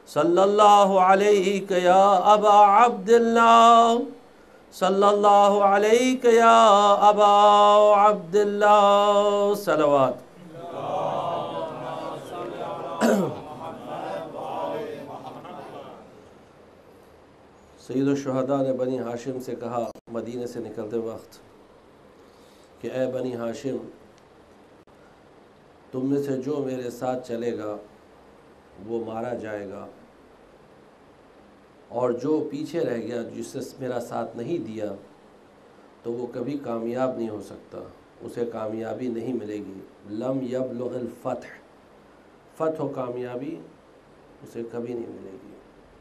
صلی اللہ علیہ یا ابا عبداللہ، صلی اللہ علیہ یا ابا عبداللہ، صلوات۔ سید الشہداء نے بنی ہاشم سے کہا مدینے سے نکلتے وقت کہ اے بنی ہاشم، تم میں سے جو میرے ساتھ چلے گا وہ مارا جائے گا، اور جو پیچھے رہ گیا جس نے میرا ساتھ نہیں دیا تو وہ کبھی کامیاب نہیں ہو سکتا، اسے کامیابی نہیں ملے گی۔ لم یبلغ الفتح، فتح و کامیابی اسے کبھی نہیں ملے گی۔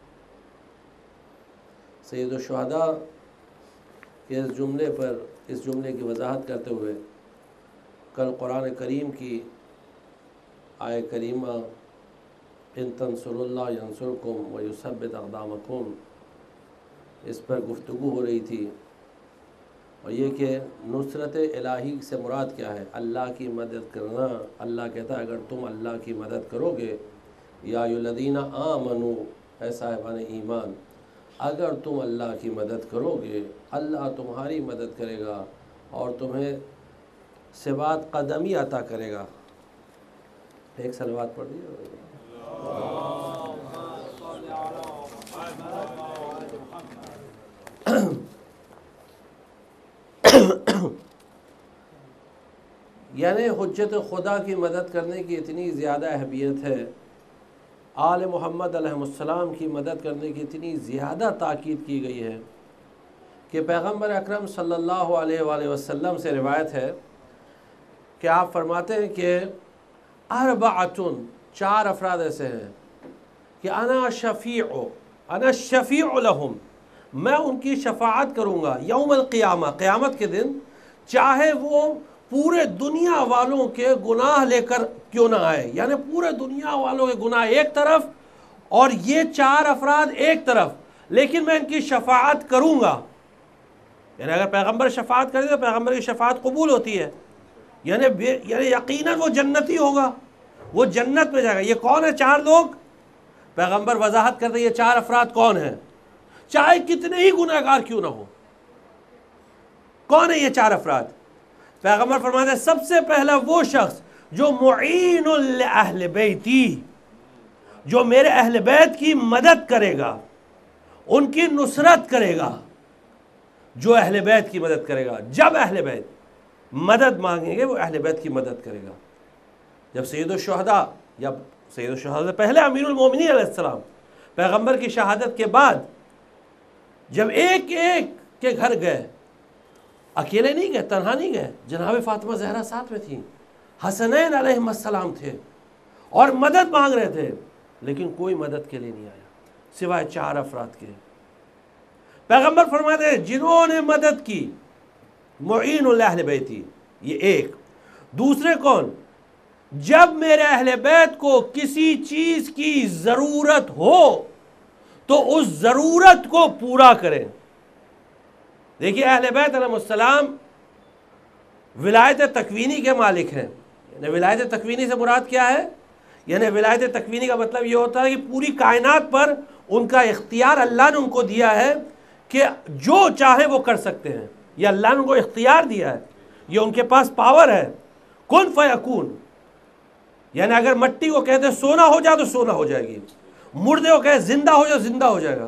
سید الشہداء کے اس جملے کی وضاحت کرتے ہوئے کل قرآن کریم کی آیہ کریمہ ان تنصروا اللہ ینصرکم ویثبت اقدامکم، اس پر گفتگو ہو رہی تھی، اور یہ کہ نصرت الہی سے مراد کیا ہے؟ اللہ کی مدد کرنا۔ اللہ کہتا ہے اگر تم اللہ کی مدد کرو گے، یا ایھا الذین آمنوا، اے صاحبان ایمان، اگر تم اللہ کی مدد کرو گے اللہ تمہاری مدد کرے گا اور تمہیں ثبات قدمی عطا کرے گا۔ ایک صلوات پڑھ دیجیے۔ یعنی حجت خدا کی مدد کرنے کی اتنی زیادہ اہمیت ہے، آل محمد علیہ السلام کی مدد کرنے کی اتنی زیادہ تاکید کی گئی ہے کہ پیغمبر اکرم صلی اللہ علیہ وآلہ وسلم سے روایت ہے کہ آپ فرماتے ہیں کہ اربعۃ، چار افراد ایسے ہیں کہ انا شفیع لہم، میں ان کی شفاعت کروں گا یوم القیامہ، قیامت کے دن، چاہے وہ پورے دنیا والوں کے گناہ لے کر کیوں نہ آئے، یعنی پورے دنیا والوں کے گناہ ایک طرف اور یہ چار افراد ایک طرف، لیکن میں ان کی شفاعت کروں گا۔ یعنی اگر پیغمبر شفاعت کرے تو پیغمبر کی شفاعت قبول ہوتی ہے، یعنی یقیناً وہ جنتی ہوگا، وہ جنت میں جائے گا۔ یہ کون ہے چار لوگ؟ پیغمبر وضاحت کرتے ہیں یہ چار افراد کون ہیں، چاہے کتنے ہی گناہگار کیوں نہ ہو۔ کون ہے یہ چار افراد؟ پیغمبر فرماتے ہیں سب سے پہلا وہ شخص جو معین لأہل بیتی، جو میرے اہل بیت کی مدد کرے گا، ان کی نصرت کرے گا۔ جو اہل بیت کی مدد کرے گا، جب اہل بیت مدد مانگیں گے وہ اہل بیت کی مدد کرے گا۔ جب سید الشہداء، یا سید الشہداء سے پہلے امیر المومنین علیہ السلام، پیغمبر کی شہادت کے بعد جب ایک ایک کے گھر گئے، اکیلے نہیں گئے، تنہا نہیں گئے، جناب فاطمہ زہرا ساتھ میں تھیں، حسنین علیہ السلام تھے اور مدد مانگ رہے تھے، لیکن کوئی مدد کے لیے نہیں آیا سوائے چار افراد کے۔ پیغمبر فرماتے ہیں جنہوں نے مدد کی معین لأہل بیتی، یہ ایک۔ دوسرے کون؟ جب میرے اہل بیت کو کسی چیز کی ضرورت ہو تو اس ضرورت کو پورا کریں۔ دیکھیے اہل بیت علیہ السلام ولایت تکوینی کے مالک ہیں۔ یعنی ولایت تکوینی سے مراد کیا ہے؟ یعنی ولایت تکوینی کا مطلب یہ ہوتا ہے کہ پوری کائنات پر ان کا اختیار اللہ نے ان کو دیا ہے کہ جو چاہے وہ کر سکتے ہیں، یہ اللہ نے ان کو اختیار دیا ہے، یہ ان کے پاس پاور ہے۔ کن فیکون، یعنی اگر مٹی کو کہتے ہیں سونا ہو جائے تو سونا ہو جائے گی، مردے کو کہتے زندہ ہو جائے زندہ ہو جائے گا۔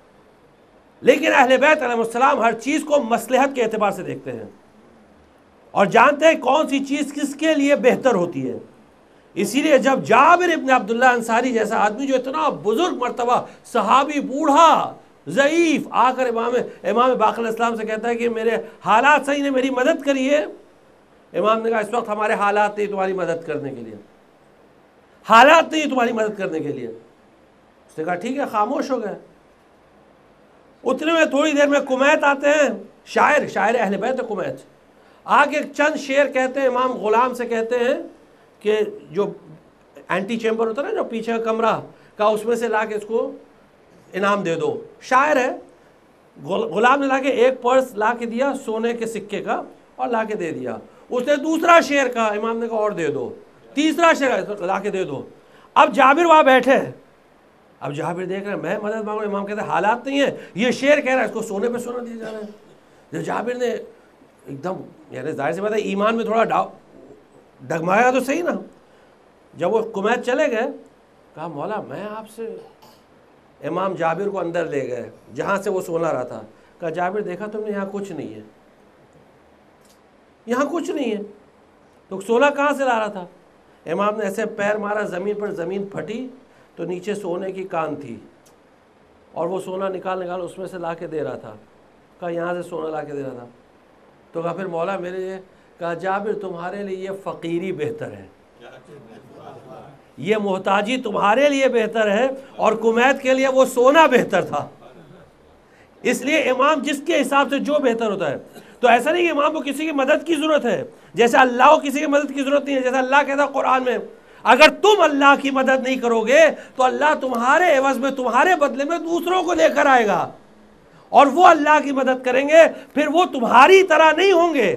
لیکن اہل بیت علیہ السلام ہر چیز کو مصلحت کے اعتبار سے دیکھتے ہیں اور جانتے ہیں کون سی چیز کس کے لیے بہتر ہوتی ہے۔ اسی لیے جب جابر ابن عبداللہ انصاری جیسا آدمی جو اتنا بزرگ مرتبہ صحابی، بوڑھا ضعیف، آ کر امام باقر علیہ السلام سے کہتا ہے کہ میرے حالات صحیح نے، میری مدد کریے۔ امام نے کہا اس وقت ہمارے حالات نہیں تمہاری مدد کرنے کے لیے، حالات نہیں تمہاری مدد کرنے کے لیے۔ اس نے کہا ٹھیک ہے، خاموش ہو گئے۔ اتنے میں تھوڑی دیر میں کمیت آتے ہیں، شاعر اہل بیت کمیت، آگے چند شعر کہتے ہیں، امام غلام سے کہتے ہیں کہ جو اینٹی چیمبر ہوتا ہے نا، جو پیچھے کا کمرہ کا، اس میں سے لا کے اس کو انعام دے دو۔ شاعر ہے، غلام نے لا کے ایک پرس لا کے دیا سونے کے سکے کا اور لا کے دے دیا۔ اس نے دوسرا شعر کہا، امام نے کہا اور دے دو۔ تیسرا شعر لا کے دے دو۔ اب جابر وہاں بیٹھے ہیں، اب جابر دیکھ رہے ہیں میں مدد مانگ رہا ہوں، امام کہتے ہیں حالات نہیں ہے، یہ شیر کہہ رہا ہے، اس کو سونے پہ سونا دیا جا رہا ہے. جب جابر نے ایک دم، یعنی ظاہر سی بات ہے ایمان میں تھوڑا ڈگمایا تو صحیح نا. جب وہ کمیت چلے گئے، کہا مولا میں آپ سے، امام جابر کو اندر لے گئے جہاں سے وہ سونا رہا تھا. کہا جابر دیکھا تم نے یہاں کچھ نہیں ہے، یہاں کچھ نہیں ہے، تو سونا کہاں سے لا رہا تھا؟ امام نے ایسے پیر مارا زمین پر، زمین پھٹی تو نیچے سونے کی کان تھی، اور وہ سونا نکال اس میں سے لا کے دے رہا تھا. کہا یہاں سے سونا لا کے دے رہا تھا. تو کہا پھر مولا میرے لیے، کہا جابر تمہارے لیے یہ فقیری بہتر ہے، یہ محتاجی تمہارے لیے بہتر ہے، اور کمیت کے لیے وہ سونا بہتر تھا. اس لیے امام جس کے حساب سے جو بہتر ہوتا ہے. تو ایسا نہیں کہ امام کو کسی کی مدد کی ضرورت ہے، جیسے اللہ کو کسی کی مدد کی ضرورت نہیں ہے. جیسا اللہ کہتا ہے قرآن میں، اگر تم اللہ کی مدد نہیں کرو گے تو اللہ تمہارے عوض میں، تمہارے بدلے میں دوسروں کو لے کر آئے گا، اور وہ اللہ کی مدد کریں گے، پھر وہ تمہاری طرح نہیں ہوں گے،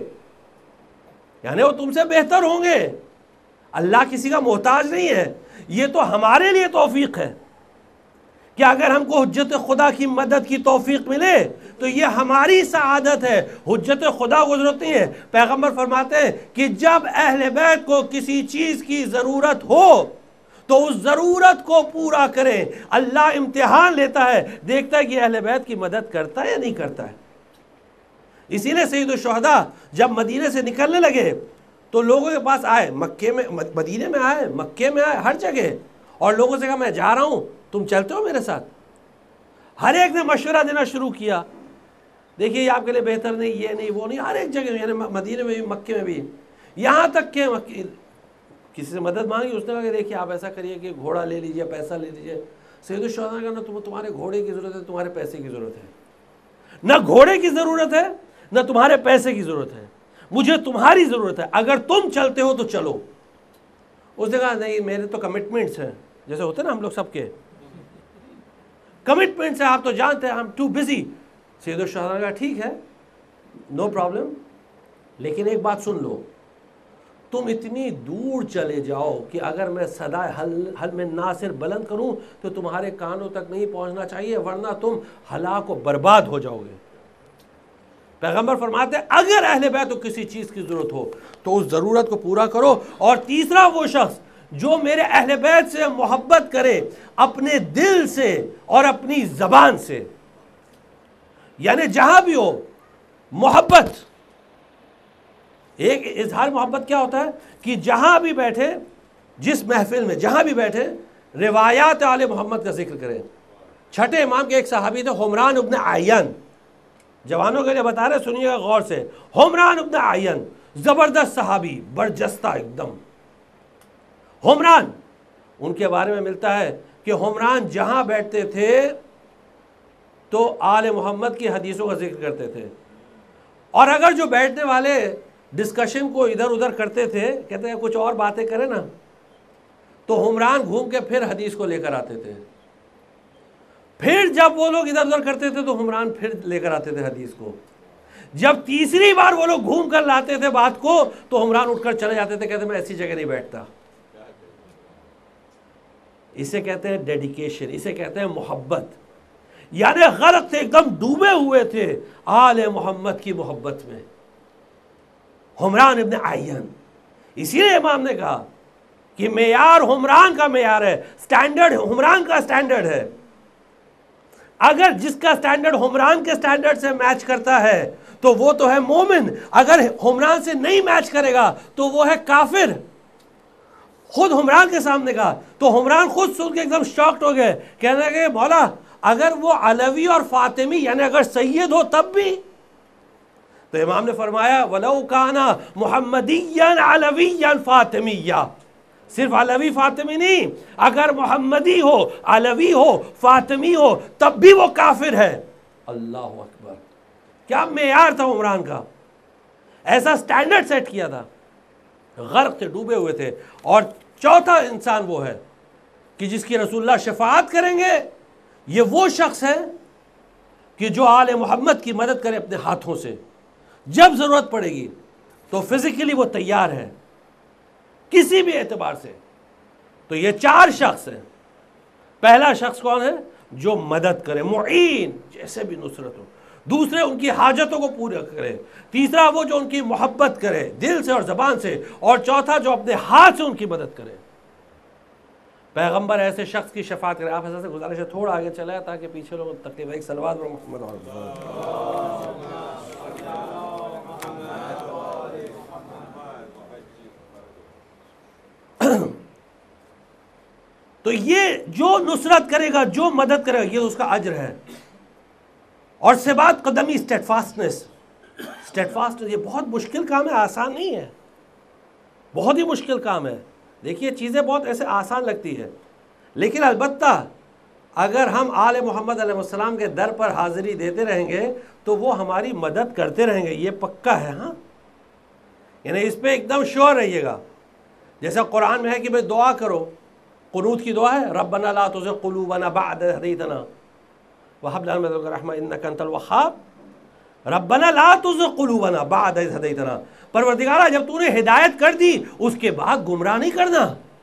یعنی وہ تم سے بہتر ہوں گے. اللہ کسی کا محتاج نہیں ہے. یہ تو ہمارے لیے توفیق ہے کہ اگر ہم کو حجت خدا کی مدد کی توفیق ملے تو یہ ہماری سعادت ہے. حجت خدا کو ضرورت نہیں ہے. پیغمبر فرماتے ہیں کہ جب اہل بیت کو کسی چیز کی ضرورت ہو تو اس ضرورت کو پورا کریں. اللہ امتحان لیتا ہے، دیکھتا ہے کہ اہل بیت کی مدد کرتا ہے یا نہیں کرتا ہے. اسی لیے سید الشہداء جب مدینے سے نکلنے لگے تو لوگوں کے پاس آئے، مکے میں، مدینے میں آئے، مکے میں آئے، ہر جگہ، اور لوگوں سے کہا میں جا رہا ہوں، تم چلتے ہو میرے ساتھ؟ ہر ایک نے مشورہ دینا شروع کیا، دیکھیے یہ آپ کے لیے بہتر نہیں، یہ نہیں، وہ نہیں، ہر ایک جگہ، یعنی مدینے میں بھی، مکے میں بھی، یہاں تک کہ کسی سے مدد مانگی، اس نے کہا کہ دیکھیے آپ ایسا کریے کہ گھوڑا لے لیجئے، پیسہ لے لیجئے. سید الشہداء نے کہا نہ تمہارے گھوڑے کی ضرورت ہے، تمہارے پیسے کی ضرورت ہے. نہ گھوڑے کی ضرورت ہے نہ تمہارے پیسے کی ضرورت ہے، مجھے تمہاری ضرورت ہے، اگر تم چلتے ہو تو چلو. اس نے کہا نہیں میرے تو کمٹمنٹس ہیں، جیسے ہوتے نا ہم لوگ سب کے کمٹمنٹس ہیں، آپ تو جانتے ہیں، I'm too busy. سید الشہداء نے کہا ٹھیک ہے، نو پرابلم، لیکن ایک بات سن لو، تم اتنی دور چلے جاؤ کہ اگر میں صدائے حل میں ناصر بلند کروں تو تمہارے کانوں تک نہیں پہنچنا چاہیے، ورنہ تم ہلاک و برباد ہو جاؤ گے. پیغمبر فرماتے ہیں اگر اہل بیت کو کسی چیز کی ضرورت ہو تو اس ضرورت کو پورا کرو. اور تیسرا وہ شخص جو میرے اہل بیت سے محبت کرے اپنے دل سے اور اپنی زبان سے، یعنی جہاں بھی ہو محبت. ایک اظہار محبت کیا ہوتا ہے کہ جہاں بھی بیٹھے، جس محفل میں جہاں بھی بیٹھے، روایات آل محمد کا ذکر کریں. چھٹے امام کے ایک صحابی تھے حمران ابن عیان، جوانوں کے لیے بتا رہے، سنیے گا غور سے. حمران ابن عیان زبردست صحابی، برجستہ ایک دم. حمران، ان کے بارے میں ملتا ہے کہ حمران جہاں بیٹھتے تھے تو آل محمد کی حدیثوں کا ذکر کرتے تھے، اور اگر جو بیٹھنے والے ڈسکشن کو ادھر ادھر کرتے تھے، کہتے ہیں کچھ اور باتیں کریں نا، تو حمران گھوم کے پھر حدیث کو لے کر آتے تھے. پھر جب وہ لوگ ادھر ادھر کرتے تھے تو حمران پھر لے کر آتے تھے حدیث کو. جب تیسری بار وہ لوگ گھوم کر لاتے تھے بات کو تو حمران اٹھ کر چلے جاتے تھے، کہتے ہیں میں ایسی جگہ نہیں بیٹھتا. اسے کہتے ہیں ڈیڈیکیشن، اسے کہتے ہیں محبت. یعنی غرق تھے، ایک دم ڈوبے ہوئے تھے آل محمد کی محبت میں. حمران ابن عیان. اسی لیے امام نے کہا کہ معیار حمران کا معیار ہے، سٹینڈرڈ حمران کا سٹینڈرڈ ہے. اگر جس کا سٹینڈرڈ حمران کے سٹینڈرڈ سے میچ کرتا ہے تو وہ تو ہے مومن، اگر حمران سے نہیں میچ کرے گا تو وہ ہے کافر. خود حمران کے سامنے کہا تو حمران خود سن کے ایک دم شاکڈ ہو گئے، کہنے لگے مولا اگر وہ علوی اور فاطمی یعنی اگر سید ہو تب بھی. تو امام نے فرمایا وَلَوْ كَانَ مُحَمَّدِيًّا عَلَوِيًّا فَاطِمِيًّا، صرف علوی فاطمی نہیں، اگر محمدی ہو، علوی ہو، فاطمی ہو تب بھی وہ کافر ہے. اللہ اکبر، کیا معیار تھا عمران کا، ایسا سٹینڈرڈ سیٹ کیا تھا. غرق تھے، ڈوبے ہوئے تھے. اور چوتھا انسان وہ ہے کہ جس کی رسول اللہ شفاعت کریں گے، یہ وہ شخص ہے کہ جو آل محمد کی مدد کرے اپنے ہاتھوں سے، جب ضرورت پڑے گی تو فزیکلی وہ تیار ہے کسی بھی اعتبار سے. تو یہ چار شخص ہیں. پہلا شخص کون ہے؟ جو مدد کرے، معین، جیسے بھی نصرت ہو. دوسرے ان کی حاجتوں کو پورا کرے. تیسرا وہ جو ان کی محبت کرے دل سے اور زبان سے. اور چوتھا جو اپنے ہاتھ سے ان کی مدد کرے. پیغمبر ایسے شخص کی شفاعت کرے. آپ ایسا سے گزارش ہے تھوڑا آگے چلائے تاکہ پیچھے لوگ تقریبا ایک صلوات پر محمد تو یہ جو نصرت کرے گا، جو مدد کرے گا، یہ اس کا اجر ہے. اور سے بات قدمی اسٹیڈفاسٹنس. اسٹیڈفاسٹنس یہ بہت مشکل کام ہے، آسان نہیں ہے، بہت ہی مشکل کام ہے. دیکھیے چیزیں بہت ایسے آسان لگتی ہے، لیکن البتہ اگر ہم آل محمد علیہ السلام کے در پر حاضری دیتے رہیں گے تو وہ ہماری مدد کرتے رہیں گے، یہ پکا ہے. ہاں یعنی اس پہ ایک دم شور رہیے گا. جیسا قرآن میں ہے کہ بھئی دعا کرو، قنوت کی دعا ہے، ربنا لا تزغ قلوبنا بعد إذ هديتنا وهب لنا من لدنك رحمة إنك أنت الوهاب. ربنا لا تزغ قلوبنا بعد إذ هديتنا. پروردگارہ جب تو نے ہدایت کر دی اس کے بعد گمراہ نہیں کرنا،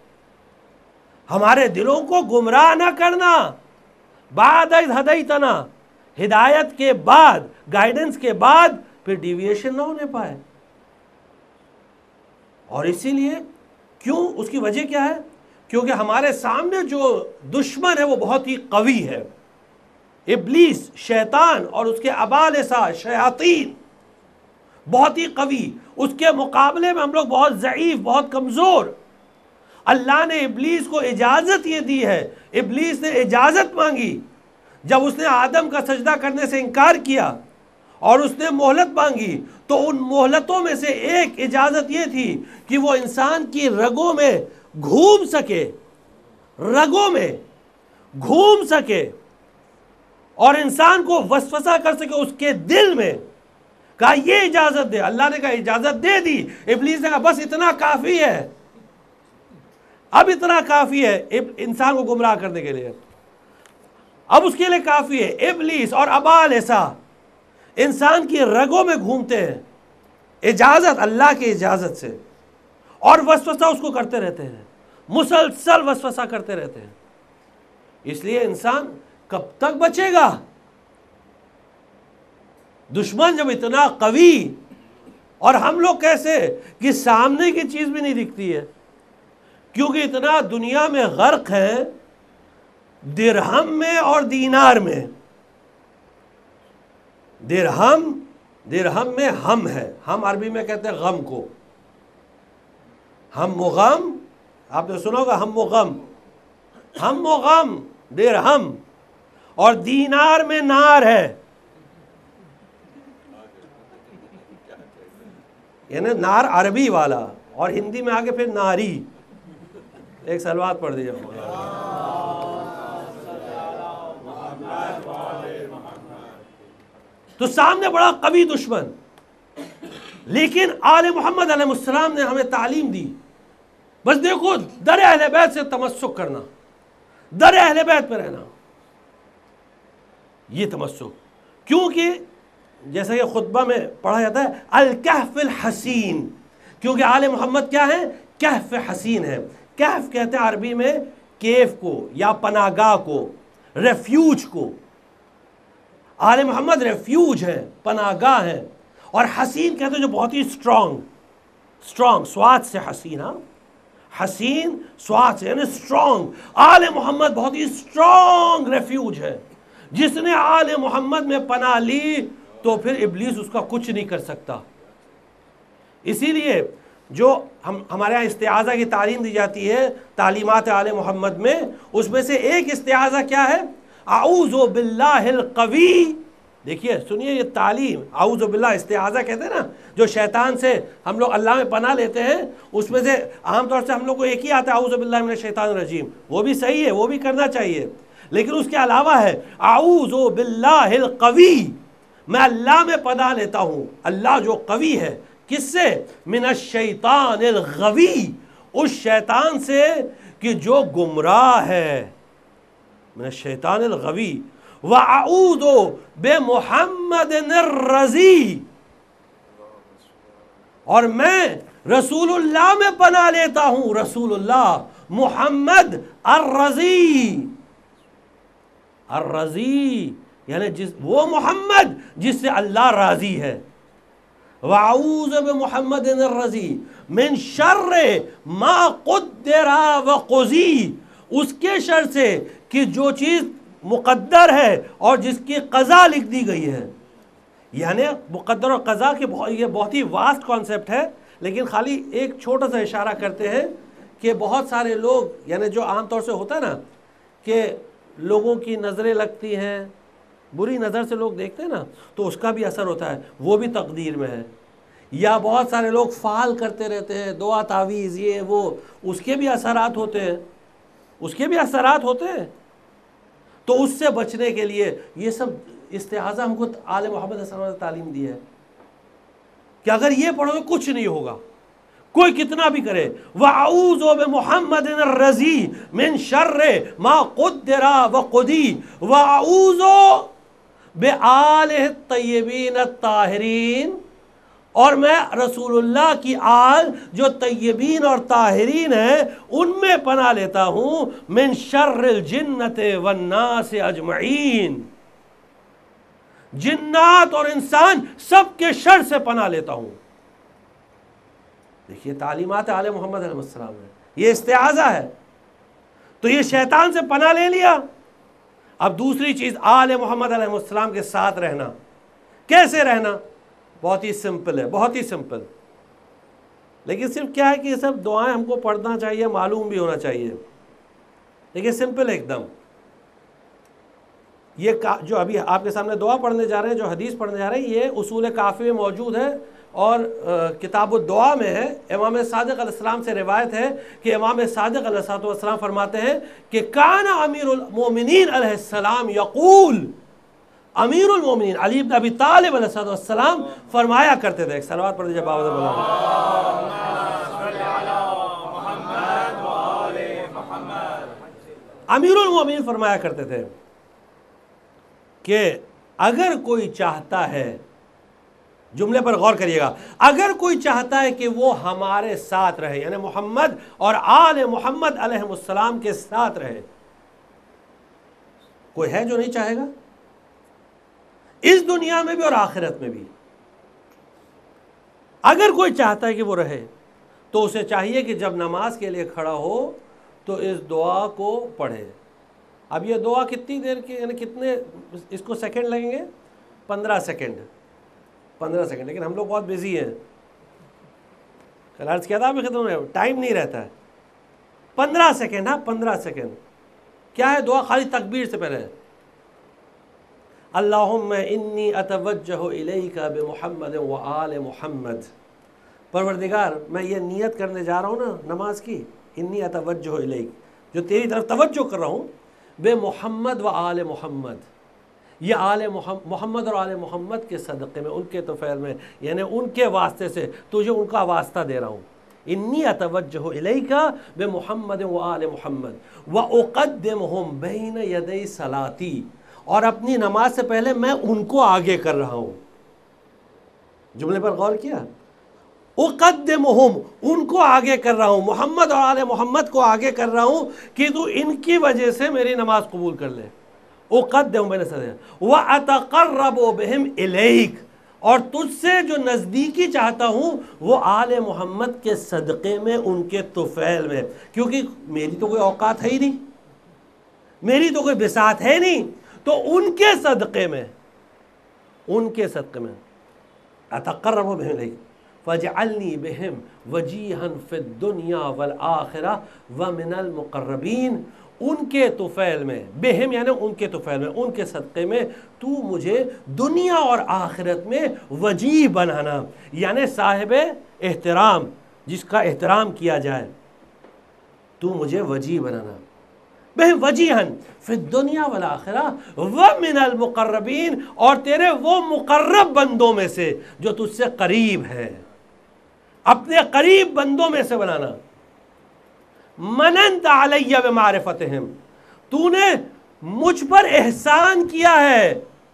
ہمارے دلوں کو گمراہ نہ کرنا. بعد إذ هديتنا، ہدایت کے بعد، گائیڈنس کے بعد پھر ڈیویشن نہ ہونے پائے. اور اسی لیے کیوں؟ اس کی وجہ کیا ہے؟ کیونکہ ہمارے سامنے جو دشمن ہے وہ بہت ہی قوی ہے. ابلیس، شیطان اور اس کے ابالسہ شیاطین بہت ہی قوی. اس کے مقابلے میں ہم لوگ بہت ضعیف، بہت کمزور. اللہ نے ابلیس کو اجازت یہ دی ہے، ابلیس نے اجازت مانگی جب اس نے آدم کا سجدہ کرنے سے انکار کیا اور اس نے مہلت مانگی. تو ان مہلتوں میں سے ایک اجازت یہ تھی کہ وہ انسان کی رگوں میں گھوم سکے، رگوں میں گھوم سکے اور انسان کو وسوسہ کر سکے اس کے دل میں. کہا یہ اجازت دے. اللہ نے کہا اجازت دے دی. ابلیس نے کہا بس اتنا کافی ہے، اب اتنا کافی ہے انسان کو گمراہ کرنے کے لیے، اب اس کے لیے کافی ہے. ابلیس اور ابالسہ انسان کی رگوں میں گھومتے ہیں اجازت، اللہ کی اجازت سے، اور وسوسہ اس کو کرتے رہتے ہیں، مسلسل وسوسہ کرتے رہتے ہیں. اس لیے انسان کب تک بچے گا؟ دشمن جب اتنا قوی، اور ہم لوگ کیسے کہ سامنے کی چیز بھی نہیں دکھتی ہے، کیونکہ اتنا دنیا میں غرق ہیں درہم میں اور دینار میں. درہم میں ہم ہے، ہم عربی میں کہتے ہیں غم کو، ہم و غم. آپ نے سنا ہوگا ہم و غم، ہم و غم درہم، اور دینار میں نار ہے، یعنی نار عربی والا، اور ہندی میں آگے پھر ناری. ایک صلوات پڑھ دیجیے. تو سامنے بڑا قوی دشمن، لیکن آل محمد علیہ السلام نے ہمیں تعلیم دی. بس دیکھو در اہل بیت سے تمسک کرنا، در اہل بیت پہ رہنا، یہ تمسک. کیونکہ جیسا کہ خطبہ میں پڑھا جاتا ہے الکہف الحسین، کیونکہ آل محمد کیا ہے؟ کہف حسین ہے. کہف کہتے ہیں عربی میں کیف کو یا پناہ گاہ کو، ریفیوج کو. آل محمد ریفیوج ہے، پناہ گاہ ہے. اور حسین کہتے ہیں جو بہت ہی اسٹرانگ، سواد سے حسین، ہاں حسین سواد سے یعنی اسٹرانگ. آل محمد بہت ہی اسٹرانگ ریفیوج ہے. جس نے آل محمد میں پناہ لی تو پھر ابلیس اس کا کچھ نہیں کر سکتا. اسی لیے جو ہمارے یہاں استعاذہ کی تعلیم دی جاتی ہے تعلیمات آل محمد میں، اس میں سے ایک استعاذہ کیا ہے؟ اعوذ باللہ القوی. دیکھیے سنیے یہ تعلیم، اعوذ باللہ استعاذہ کہتے ہیں نا، جو شیطان سے ہم لوگ اللہ میں پناہ لیتے ہیں. اس میں سے عام طور سے ہم لوگ کو ایک ہی آتا ہے اعوذ باللہ من الشیطان الرجیم، وہ بھی صحیح ہے، وہ بھی کرنا چاہیے. لیکن اس کے علاوہ ہے اعوذ باللہ القوی، میں اللہ میں پناہ لیتا ہوں، اللہ جو قوی ہے. کس سے؟ من الشیطان الغوی، اس شیطان سے کہ جو گمراہ ہے. من الشیطان الغوی. وَأَعُوذُ بِمُحَمَّدٍ الرَّزِی، اور میں رسول اللہ میں پناہ لیتا ہوں، رسول اللہ محمد الرزی، الرضی یعنی وہ محمد جس سے اللہ راضی ہے. وَأَعُوذُ بِمُحَمَّدٍ الرَّضِی مِنْ شَرِّ مَا قُدِّرَ وَقُضِی، اس کے شر سے کہ جو چیز مقدر ہے اور جس کی قضا لکھ دی گئی ہے. یعنی مقدر اور قضا کے یہ بہت ہی واسٹ کانسیپٹ ہے، لیکن خالی ایک چھوٹا سا اشارہ کرتے ہیں کہ بہت سارے لوگ یعنی جو عام طور سے ہوتا ہے نا کہ لوگوں کی نظریں لگتی ہیں، بری نظر سے لوگ دیکھتے ہیں نا، تو اس کا بھی اثر ہوتا ہے، وہ بھی تقدیر میں ہے. یا بہت سارے لوگ فعال کرتے رہتے ہیں، دعا تعویذ یہ وہ، اس کے بھی اثرات ہوتے ہیں، اس کے بھی اثرات ہوتے ہیں. تو اس سے بچنے کے لیے یہ سب استعاذہ ہم کو آل محمد صلی اللہ علیہ وسلم نے تعلیم دی ہے کہ اگر یہ پڑھو تو کچھ نہیں ہوگا، کوئی کتنا بھی کرے. وَأَعُوذُ بِمُحَمَّدٍ الرَّضِی مِنْ شَرِّ مَا قُدِّرَ وَقُضِی وَأَعُوذُ بِآلِهِ الطَّیِّبِینَ الطَّاہِرِین، اور میں رسول اللہ کی آل جو طیبین اور طاہرین ہیں ان میں پناہ لیتا ہوں. من شر الجنۃ والناس اجمعین، جنات اور انسان سب کے شر سے پناہ لیتا ہوں. دیکھیے تعلیمات آل محمد علیہ السلام ہے، یہ استعاذہ ہے. تو یہ شیطان سے پناہ لے لیا. اب دوسری چیز آل محمد علیہ السلام کے ساتھ رہنا. کیسے رہنا؟ بہت ہی سمپل ہے، بہت ہی سمپل. لیکن صرف کیا ہے کہ یہ سب دعائیں ہم کو پڑھنا چاہیے، معلوم بھی ہونا چاہیے. لیکن سمپل ایک دم. یہ جو ابھی آپ کے سامنے دعا پڑھنے جا رہے ہیں، جو حدیث پڑھنے جا رہے ہیں، یہ اصول کافی میں موجود ہے اور کتاب الدعا میں ہے. امام صادق علیہ السلام سے روایت ہے کہ امام صادق علیہ السلام فرماتے ہیں کہ کان امیر المومنین علیہ السلام یقول، امیر المومنین علی بن ابی طالب علیہ السلام فرمایا کرتے تھے. ایک صلوات پڑھ دیجیے بابا امیر المومنین فرمایا کرتے تھے کہ اگر کوئی چاہتا ہے، جملے پر غور کریے گا، اگر کوئی چاہتا ہے کہ وہ ہمارے ساتھ رہے، یعنی محمد اور آل محمد علیہ السلام کے ساتھ رہے. کوئی ہے جو نہیں چاہے گا؟ اس دنیا میں بھی اور آخرت میں بھی. اگر کوئی چاہتا ہے کہ وہ رہے تو اسے چاہیے کہ جب نماز کے لیے کھڑا ہو تو اس دعا کو پڑھے. اب یہ دعا کتنی دیر کی، یعنی کتنے اس کو سیکنڈ لگیں گے؟ 15 سیکنڈ. 15 سیکنڈ. لیکن ہم لوگ بہت بیزی ہیں. کل عرض کیا تھا آپ خدمت میں، ٹائم نہیں رہتا ہے. 15 سیکنڈ. ہاں 15 سیکنڈ. کیا ہے دعا؟ خالی تکبیر سے پہلے اللہم انی اتوجہ الیک بمحمد و آل محمد، پروردگار میں یہ نیت کرنے جا رہا ہوں نا نماز کی، انی اتوجہ الیک، جو تیری طرف توجہ کر رہا ہوں، بے محمد و آل محمد، یہ آل محمد اور آل محمد کے صدقے میں، ان کے طفیل میں، یعنی ان کے واسطے سے تجھے ان کا واسطہ دے رہا ہوں. انی اتوجہ الیک بے محمد و آل محمد و اقدمہم بین یدی صلاتی، اور اپنی نماز سے پہلے میں ان کو آگے کر رہا ہوں. جملے پر غور کیا؟ اقدمہم، ان کو آگے کر رہا ہوں، محمد اور آل محمد کو آگے کر رہا ہوں کہ تو ان کی وجہ سے میری نماز قبول کر لے. اقدم بین صلاتی واتقرب بہم الیک، اور تجھ سے جو نزدیکی چاہتا ہوں وہ آل محمد کے صدقے میں، ان کے طفیل میں، کیونکہ میری تو کوئی اوقات ہے ہی نہیں، میری تو کوئی بساط ہے نہیں، تو ان کے صدقے میں، ان کے صدقے میں اتقرب بہم الیک فاجعلنی بہم وجیہا فی الدنیا والآخرہ ومن المقربین، ان کے طفیل میں، بہم یعنی ان کے طفیل میں، ان کے صدقے میں تو مجھے دنیا اور آخرت میں وجیہ بنانا، یعنی صاحب احترام، جس کا احترام کیا جائے، تو مجھے وجیہ بنانا. بہم وجیہن فی الدنیا والآخرہ ومن المقربین، اور تیرے وہ مقرب بندوں میں سے جو تجھ سے قریب ہے، اپنے قریب بندوں میں سے بنانا. مننت علی بمعرفتہم، تو نے مجھ پر احسان کیا ہے.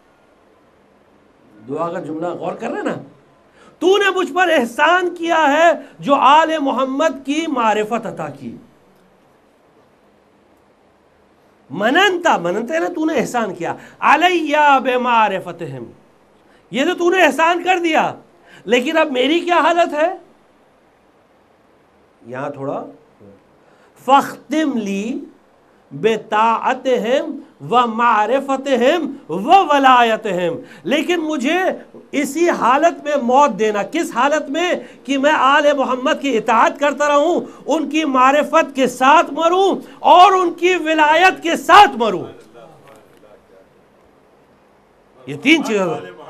دعا کا جملہ غور کر رہے ہیں نا، تو نے مجھ پر احسان کیا ہے جو آل محمد کی معرفت عطا کی. مننتا نا تو نے احسان کیا، علیہ بمعرفتہم، یہ تو نے احسان کر دیا، لیکن اب میری کیا حالت ہے؟ یہاں تھوڑا فاختم لی بطاعتہم ومعرفتہم وولایتہم، لیکن مجھے اسی حالت میں موت دینا، کس حالت میں؟ کہ میں آل محمد کی اطاعت کرتا رہوں، ان کی معرفت کے ساتھ مروں اور ان کی ولایت کے ساتھ مروں. یہ تین چیزیں.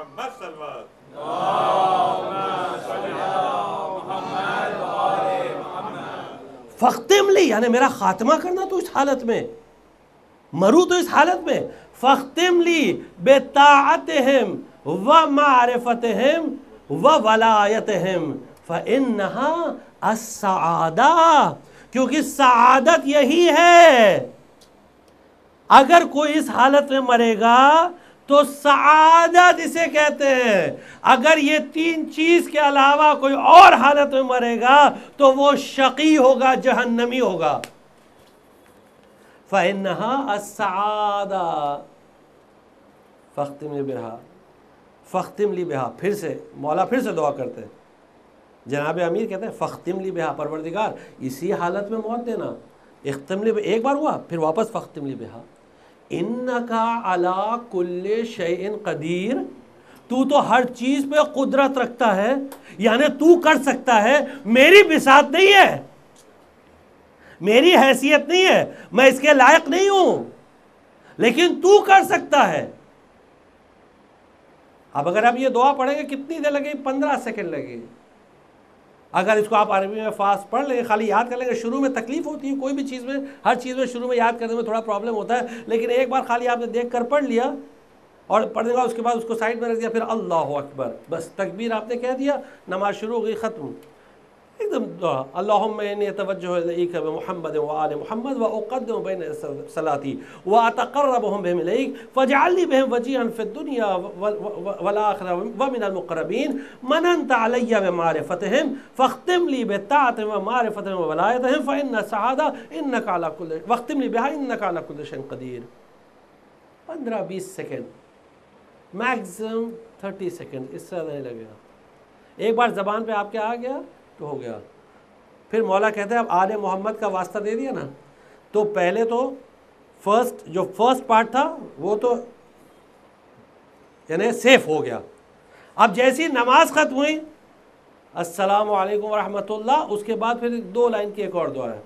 فختم لی یعنی میرا خاتمہ کرنا تو اس حالت میں، مروں تو اس حالت میں. فختم لی بطاعتہم ومعرفتہم وولایتہم فإنہا السعادہ، کیونکہ سعادت یہی ہے. اگر کوئی اس حالت میں مرے گا تو سعادت اسے کہتے ہیں. اگر یہ تین چیز کے علاوہ کوئی اور حالت میں مرے گا تو وہ شقی ہوگا، جہنمی ہوگا. فَإِنَّهَا السَّعَادَةُ فَاخْتِمْ لِي بِهَا فَاخْتِمْ لِي بِهَا. پھر سے مولا پھر سے دعا کرتے ہیں. جناب امیر کہتے ہیں فَاخْتِمْ لِي بِهَا، پروردگار اسی حالت میں موت دینا. اختم لی، ایک بار ہوا پھر واپس فَاخْتِمْ لِي بِهَا. اِنَّكَ عَلَىٰ كُلِّ شَيْءٍ قَدِيرٌ، تو تو ہر چیز پہ قدرت رکھتا ہے، یعنی تو کر سکتا ہے. میری بساط نہیں ہے، میری حیثیت نہیں ہے، میں اس کے لائق نہیں ہوں، لیکن تو کر سکتا ہے. اب اگر آپ یہ دعا پڑھیں گے کتنی دیر لگے؟ 15 سیکنڈ لگے. اگر اس کو آپ عربی میں فاسٹ پڑھ لیں گے، خالی یاد کر لیں گے. شروع میں تکلیف ہوتی ہے کوئی بھی چیز میں، ہر چیز میں شروع میں یاد کرنے میں تھوڑا پرابلم ہوتا ہے، لیکن ایک بار خالی آپ نے دیکھ کر پڑھ لیا اور پڑھنے کا اس کے بعد اس کو سائڈ میں رکھ دیا، پھر اللہ اکبر، بس تکبیر آپ نے کہہ دیا، نماز شروع ہو گئی، ختم. ایک دم دعا، اللہم انی اتوجہ الیک بمحمد وآل محمد واقدم بین صلاتی واتقربهم بهم الیک فاجعلنی بهم وجیہا فی الدنیا والآخرہ ومن المقربین مننت علی بمعرفتہم فاختم لی بطاعتہم ومعرفتہم وولایتہم فإن السعادہ انک علی کل واختم لی بها انک علی کل شیء قدیر. 15-20 سیکنڈ میکسیمم 30 سیکنڈ، اس سے زیادہ نہیں لگے گا. ایک بار زبان پہ آپ کے آ گیا تو ہو گیا. پھر مولا کہتے ہیں اب آل محمد کا واسطہ دے دیا نا، تو پہلے تو جو فرسٹ پارٹ تھا وہ تو یعنی سیف ہو گیا. اب جیسی نماز ختم ہوئی السلام علیکم ورحمۃ اللہ، اس کے بعد پھر 2 لائن کی ایک اور دعا ہے،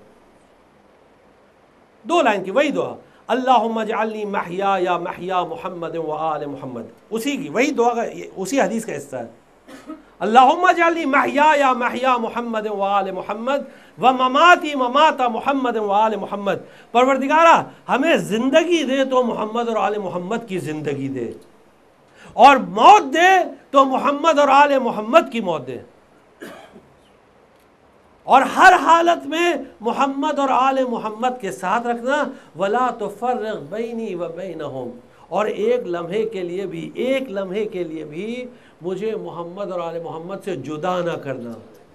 2 لائن کی وہی دعا، اللہم اجعلنی محیا محیا محمد وآل محمد، اسی کی وہی دعا کا اسی حدیث کا حصہ ہے. اللہم اجعلنی محیا محیا محمد وآل محمد ومماتی ممات محمد وآل محمد. پروردگارہ ہمیں زندگی دے تو محمد اور آل محمد کی زندگی دے، اور موت دے تو محمد اور آل محمد کی موت دے، اور ہر حالت میں محمد اور آل محمد کے ساتھ رکھنا. ولا تفرق بینی و بینہم، اور ایک لمحے کے لیے بھی مجھے محمد اور آل محمد سے جدا نہ کرنا.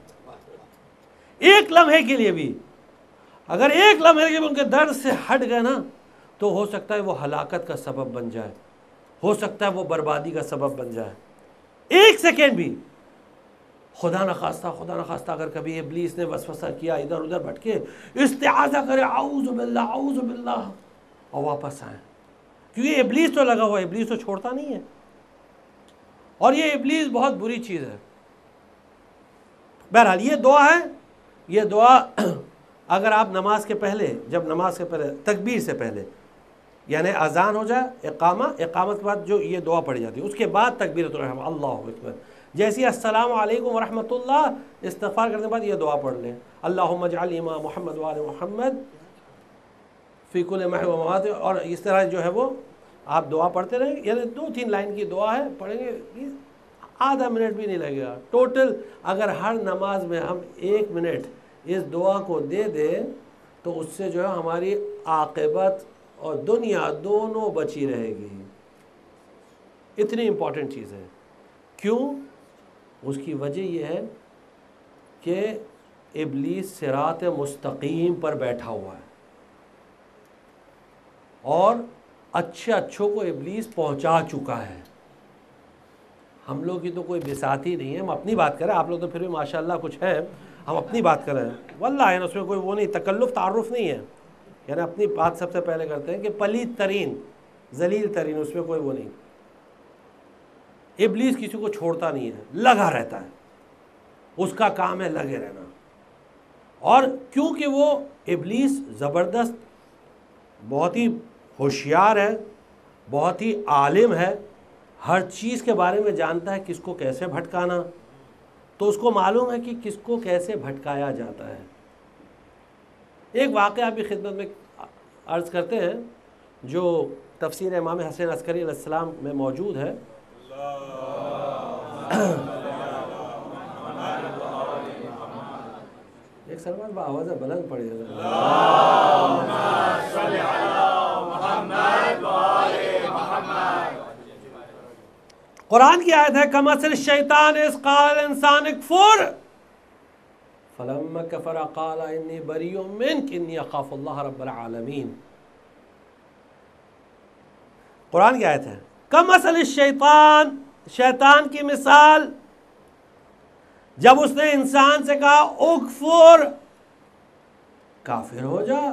ایک لمحے کے لیے بھی، اگر ایک لمحے کے لیے ان کے درد سے ہٹ گئے نا تو ہو سکتا ہے وہ ہلاکت کا سبب بن جائے، ہو سکتا ہے وہ بربادی کا سبب بن جائے. ایک سیکنڈ بھی خدا نخواستہ اگر کبھی ابلیس نے وسوسہ کیا، ادھر ادھر بھٹکے، استعاذہ کرے اعوذ باللہ اور واپس آئیں. کیونکہ ابلیس تو لگا ہوا ہے، ابلیس تو چھوڑتا نہیں ہے، اور یہ ابلیس بہت بری چیز ہے. بہرحال یہ دعا ہے. یہ دعا اگر آپ نماز کے پہلے، جب نماز کے پہلے تکبیر سے پہلے یعنی اذان ہو جائے، اقامت کے بعد جو یہ دعا پڑھی جاتی ہے، اس کے بعد تکبیرۃ الرحم اللہ اکبر، جیسی السلام علیکم ورحمۃ اللہ استغفار کرنے کے بعد یہ دعا پڑھ لیں، اللہم اجعل امام محمد وآل محمد فی کل محو و ممات. اور اس طرح جو ہے وہ آپ دعا پڑھتے رہیں گے، یعنی 2-3 لائن کی دعا ہے، پڑھیں گے آدھا منٹ بھی نہیں لگے گا ٹوٹل. اگر ہر نماز میں ہم 1 منٹ اس دعا کو دے دیں تو اس سے جو ہے ہماری عاقبت اور دنیا دونوں بچی رہے گی. اتنی امپورٹنٹ چیز ہے. کیوں؟ اس کی وجہ یہ ہے کہ ابلیس صراط مستقیم پر بیٹھا ہوا ہے. اور اچھے اچھوں کو ابلیس پہنچا چکا ہے۔ ہم لوگ کی تو کوئی بساط ہی نہیں ہے، ہم اپنی بات کریں، آپ لوگ تو پھر بھی ماشاءاللہ کچھ ہیں، ہم اپنی بات کر رہے ہیں، واللہ ہے اس میں کوئی وہ نہیں، تکلف تعارف نہیں ہے، یعنی اپنی بات سب سے پہلے کرتے ہیں کہ پلید ترین ذلیل ترین، اس میں کوئی وہ نہیں۔ ابلیس کسی کو چھوڑتا نہیں ہے، لگا رہتا ہے، اس کا کام ہے لگے رہنا۔ اور کیونکہ وہ ابلیس زبردست، بہت ہی ہوشیار ہے، بہت ہی عالم ہے، ہر چیز کے بارے میں جانتا ہے کس کو کیسے بھٹکانا، تو اس کو معلوم ہے کہ کس کو کیسے بھٹکایا جاتا ہے۔ ایک واقعہ بھی خدمت میں عرض کرتے ہیں جو تفسیر امام حسین عسکری علیہ السلام میں موجود ہے۔ ایک سلمان با آواز بلند پڑی ہے۔ قرآن کی آیت ہے کمثل الشیطان اذ قال الانسان اکفر فلما کفر قال انی بریء منک انی اخاف اللہ رب العالمین۔ قرآن کی آیت ہے کمثل الشیطان، شیطان کی مثال، جب اس نے انسان سے کہا اکفر، کافر ہو جا،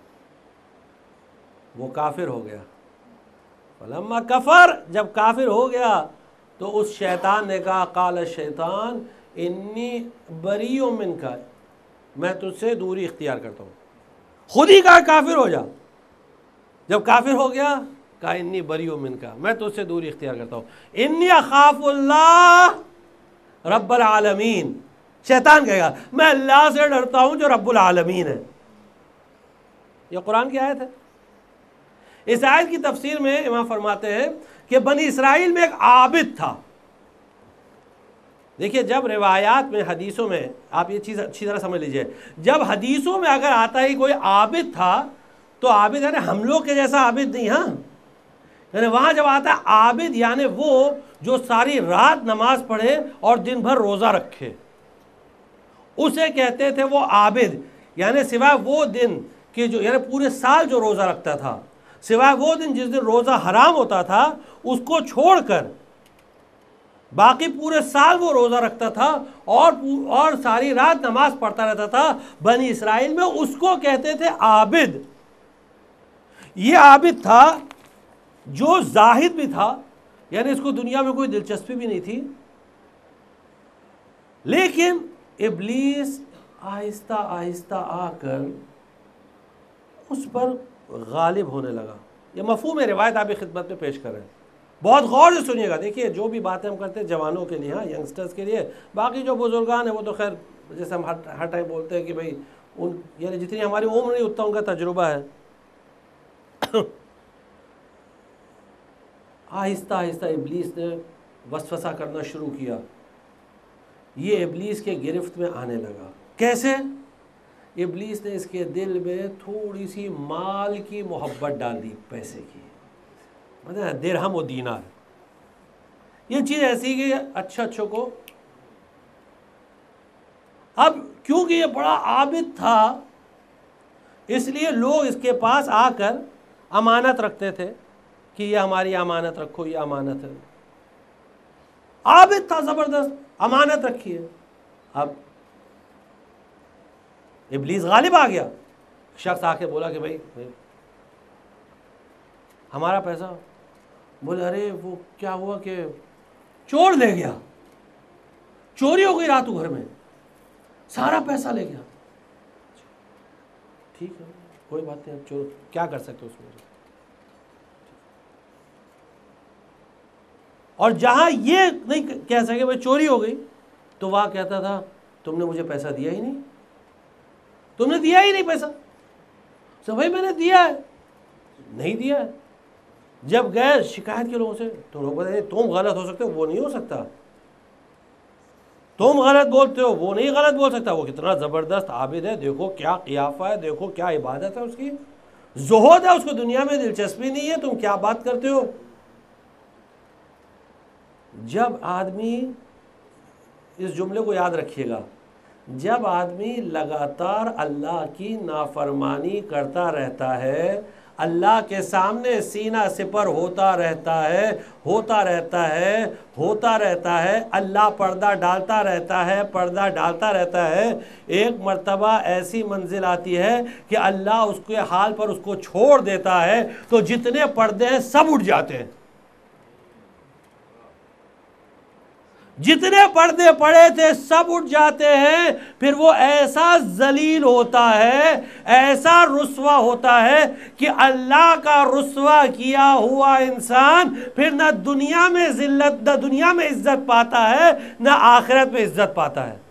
وہ کافر ہو گیا۔ فلما کفر، جب کافر ہو گیا تو اس شیطان نے کہا قال الشیطان انی بریء منک، میں تجھ سے دوری اختیار کرتا ہوں، خود ہی کہا کافر ہو جا، جب کافر ہو گیا کہا انی بریء منک، میں تجھ سے دوری اختیار کرتا ہوں، انی اخاف اللہ رب العالمین، شیطان کہے گا میں اللہ سے ڈرتا ہوں جو رب العالمین ہے۔ یہ قرآن کی آیت ہے۔ اس آیت کی تفسیر میں امام فرماتے ہیں کہ بنی اسرائیل میں ایک عابد تھا۔ دیکھیے جب روایات میں، حدیثوں میں، آپ یہ چیز اچھی طرح سمجھ لیجئے، جب حدیثوں میں اگر آتا ہے کوئی عابد تھا تو عابد یعنی ہم لوگ کے جیسا عابد نہیں، ہاں، یعنی وہاں جب آتا ہے عابد یعنی وہ جو ساری رات نماز پڑھے اور دن بھر روزہ رکھے، اسے کہتے تھے وہ عابد، یعنی سوائے وہ دن کہ جو، یعنی پورے سال جو روزہ رکھتا تھا، سوائے وہ دن جس دن روزہ حرام ہوتا تھا اس کو چھوڑ کر باقی پورے سال وہ روزہ رکھتا تھا اور ساری رات نماز پڑھتا رہتا تھا، بنی اسرائیل میں اس کو کہتے تھے عابد۔ یہ عابد تھا جو زاہد بھی تھا، یعنی اس کو دنیا میں کوئی دلچسپی بھی نہیں تھی، لیکن ابلیس آہستہ آہستہ آ کر اس پر غالب ہونے لگا۔ یہ مفہوم روایت آپ کی خدمت میں پیش کر رہے ہیں، بہت غور سے سنیے گا۔ دیکھیے جو بھی باتیں ہم کرتے ہیں جوانوں کے لیے، ہاں، ینگسٹرز کے لیے، باقی جو بزرگان ہیں وہ تو خیر جیسے ہم ہر ٹائم بولتے ہیں کہ بھئی ان، یعنی جتنی ہماری عمر نہیں اتنا ان کا تجربہ ہے۔ آہستہ آہستہ ابلیس نے وسوسہ کرنا شروع کیا، یہ ابلیس کے گرفت میں آنے لگا۔ کیسے؟ ابلیس نے اس کے دل میں تھوڑی سی مال کی محبت ڈال دی، پیسے کی، مطلب درہم و دینار، یہ چیز ایسی کہ اچھوں کو، اب کیونکہ یہ بڑا عابد تھا اس لیے لوگ اس کے پاس آ کر امانت رکھتے تھے کہ یہ ہماری امانت رکھو، یہ امانت ہے، عابد تھا زبردست، امانت رکھی ہے۔ اب ابلیس غالب آ گیا، شخص آ کے بولا کہ بھائی ہمارا پیسہ، بولے ارے وہ کیا ہوا کہ چور لے گیا، چوری ہو گئی رات کو گھر میں، سارا پیسہ لے گیا۔ ٹھیک ہے کوئی بات نہیں، اب چور کیا کر سکتے اس میں۔ اور جہاں یہ نہیں کہہ سکے بھائی چوری ہو گئی تو وہاں کہتا تھا تم نے مجھے پیسہ دیا ہی نہیں، تم نے دیا ہی نہیں پیسہ، تو بھائی میں نے دیا ہے، نہیں دیا ہے۔ جب گئے شکایت کے لوگوں سے تو لوگ بولتے ہیں تم غلط ہو سکتے ہو، وہ نہیں ہو سکتا، تم غلط بولتے ہو، وہ نہیں غلط بول سکتا، وہ کتنا زبردست عابد ہے، دیکھو کیا قیافہ ہے، دیکھو کیا عبادت ہے اس کی، زہد ہے، اس کو دنیا میں دلچسپی نہیں ہے، تم کیا بات کرتے ہو۔ جب آدمی، اس جملے کو یاد رکھیے گا، جب آدمی لگاتار اللہ کی نافرمانی کرتا رہتا ہے، اللہ کے سامنے سینہ سپر ہوتا رہتا ہے، ہوتا رہتا ہے، ہوتا رہتا ہے، اللہ پردہ ڈالتا رہتا ہے، پردہ ڈالتا رہتا ہے۔ ایک مرتبہ ایسی منزل آتی ہے کہ اللہ اس کے حال پر اس کو چھوڑ دیتا ہے تو جتنے پردے ہیں سب اٹھ جاتے ہیں، جتنے پردے پڑے تھے سب اٹھ جاتے ہیں۔ پھر وہ ایسا ذلیل ہوتا ہے، ایسا رسوا ہوتا ہے کہ اللہ کا رسوا کیا ہوا انسان پھر نہ دنیا میں ذلت، نہ دنیا میں عزت پاتا ہے، نہ آخرت میں عزت پاتا ہے۔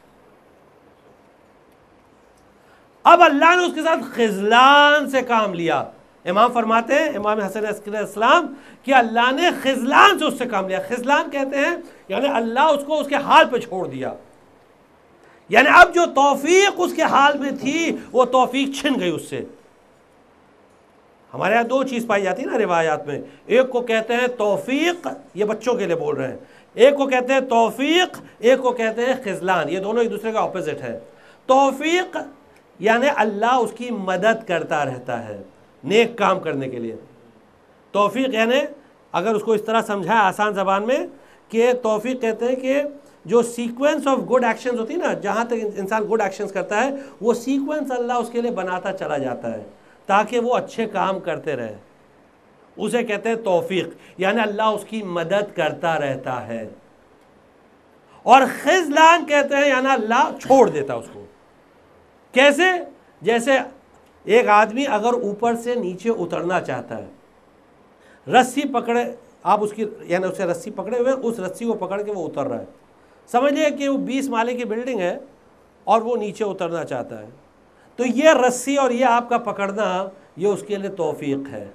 اب اللہ نے اس کے ساتھ خذلان سے کام لیا۔ امام فرماتے ہیں، امام حسن علیہ السلام، کہ اللہ نے خذلان سے اس سے کام لیا۔ خذلان کہتے ہیں یعنی اللہ اس کو اس کے حال پہ چھوڑ دیا، یعنی اب جو توفیق اس کے حال میں تھی وہ توفیق چھن گئی اس سے۔ ہمارے یہاں دو چیز پائی جاتی ہے نا روایات میں، ایک کو کہتے ہیں توفیق، یہ بچوں کے لیے بول رہے ہیں، ایک کو کہتے ہیں توفیق، ایک کو کہتے ہیں خذلان، یہ دونوں ایک دوسرے کا اپوزٹ ہے۔ توفیق یعنی اللہ اس کی مدد کرتا رہتا ہے نیک کام کرنے کے لیے۔ توفیق یعنی اگر اس کو اس طرح سمجھائے آسان زبان میں کہ توفیق کہتے ہیں کہ جو سیکوینس آف گڈ ایکشنز ہوتی ہے نا، جہاں تک انسان گڈ ایکشنز کرتا ہے وہ سیکوینس اللہ اس کے لیے بناتا چلا جاتا ہے تاکہ وہ اچھے کام کرتے رہے، اسے کہتے ہیں توفیق، یعنی اللہ اس کی مدد کرتا رہتا ہے۔ اور خذلان کہتے ہیں یعنی اللہ چھوڑ دیتا اس کو۔ کیسے؟ جیسے ایک آدمی اگر اوپر سے نیچے اترنا چاہتا ہے، رسی پکڑے آپ اس کی، یعنی اسے رسی پکڑے ہوئے، اس رسی کو پکڑ کے وہ اتر رہا ہے، سمجھ لیے کہ وہ 20 مالے کی بلڈنگ ہے اور وہ نیچے اترنا چاہتا ہے، تو یہ رسی اور یہ آپ کا پکڑنا یہ اس کے لیے توفیق ہے۔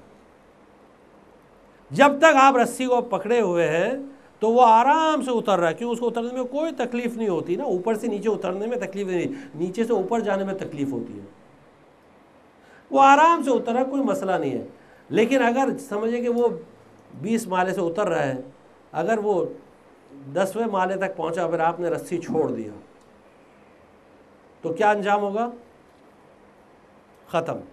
جب تک آپ رسی کو پکڑے ہوئے ہیں تو وہ آرام سے اتر رہا ہے، کیوں؟ اس کو اترنے میں کوئی تکلیف نہیں ہوتی نا، اوپر سے نیچے اترنے میں تکلیف نہیں، نیچے سے اوپر جانے میں تکلیف ہوتی ہے، وہ آرام سے اتر رہا ہے، کوئی مسئلہ نہیں ہے۔ لیکن اگر سمجھے کہ وہ 20 مالے سے اتر رہا ہے، اگر وہ 10ویں مالے تک پہنچا پھر آپ نے رسی چھوڑ دیا تو کیا انجام ہوگا؟ ختم۔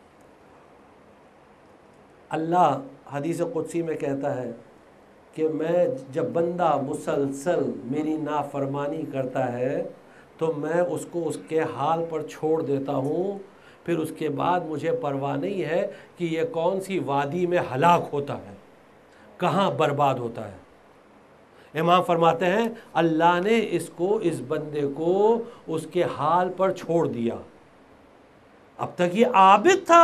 اللہ حدیث قدسی میں کہتا ہے کہ میں جب بندہ مسلسل میری نافرمانی کرتا ہے تو میں اس کو اس کے حال پر چھوڑ دیتا ہوں، پھر اس کے بعد مجھے پرواہ نہیں ہے کہ یہ کون سی وادی میں ہلاک ہوتا ہے، کہاں برباد ہوتا ہے۔ امام فرماتے ہیں اللہ نے اس بندے کو اس کے حال پر چھوڑ دیا۔ اب تک یہ عابد تھا،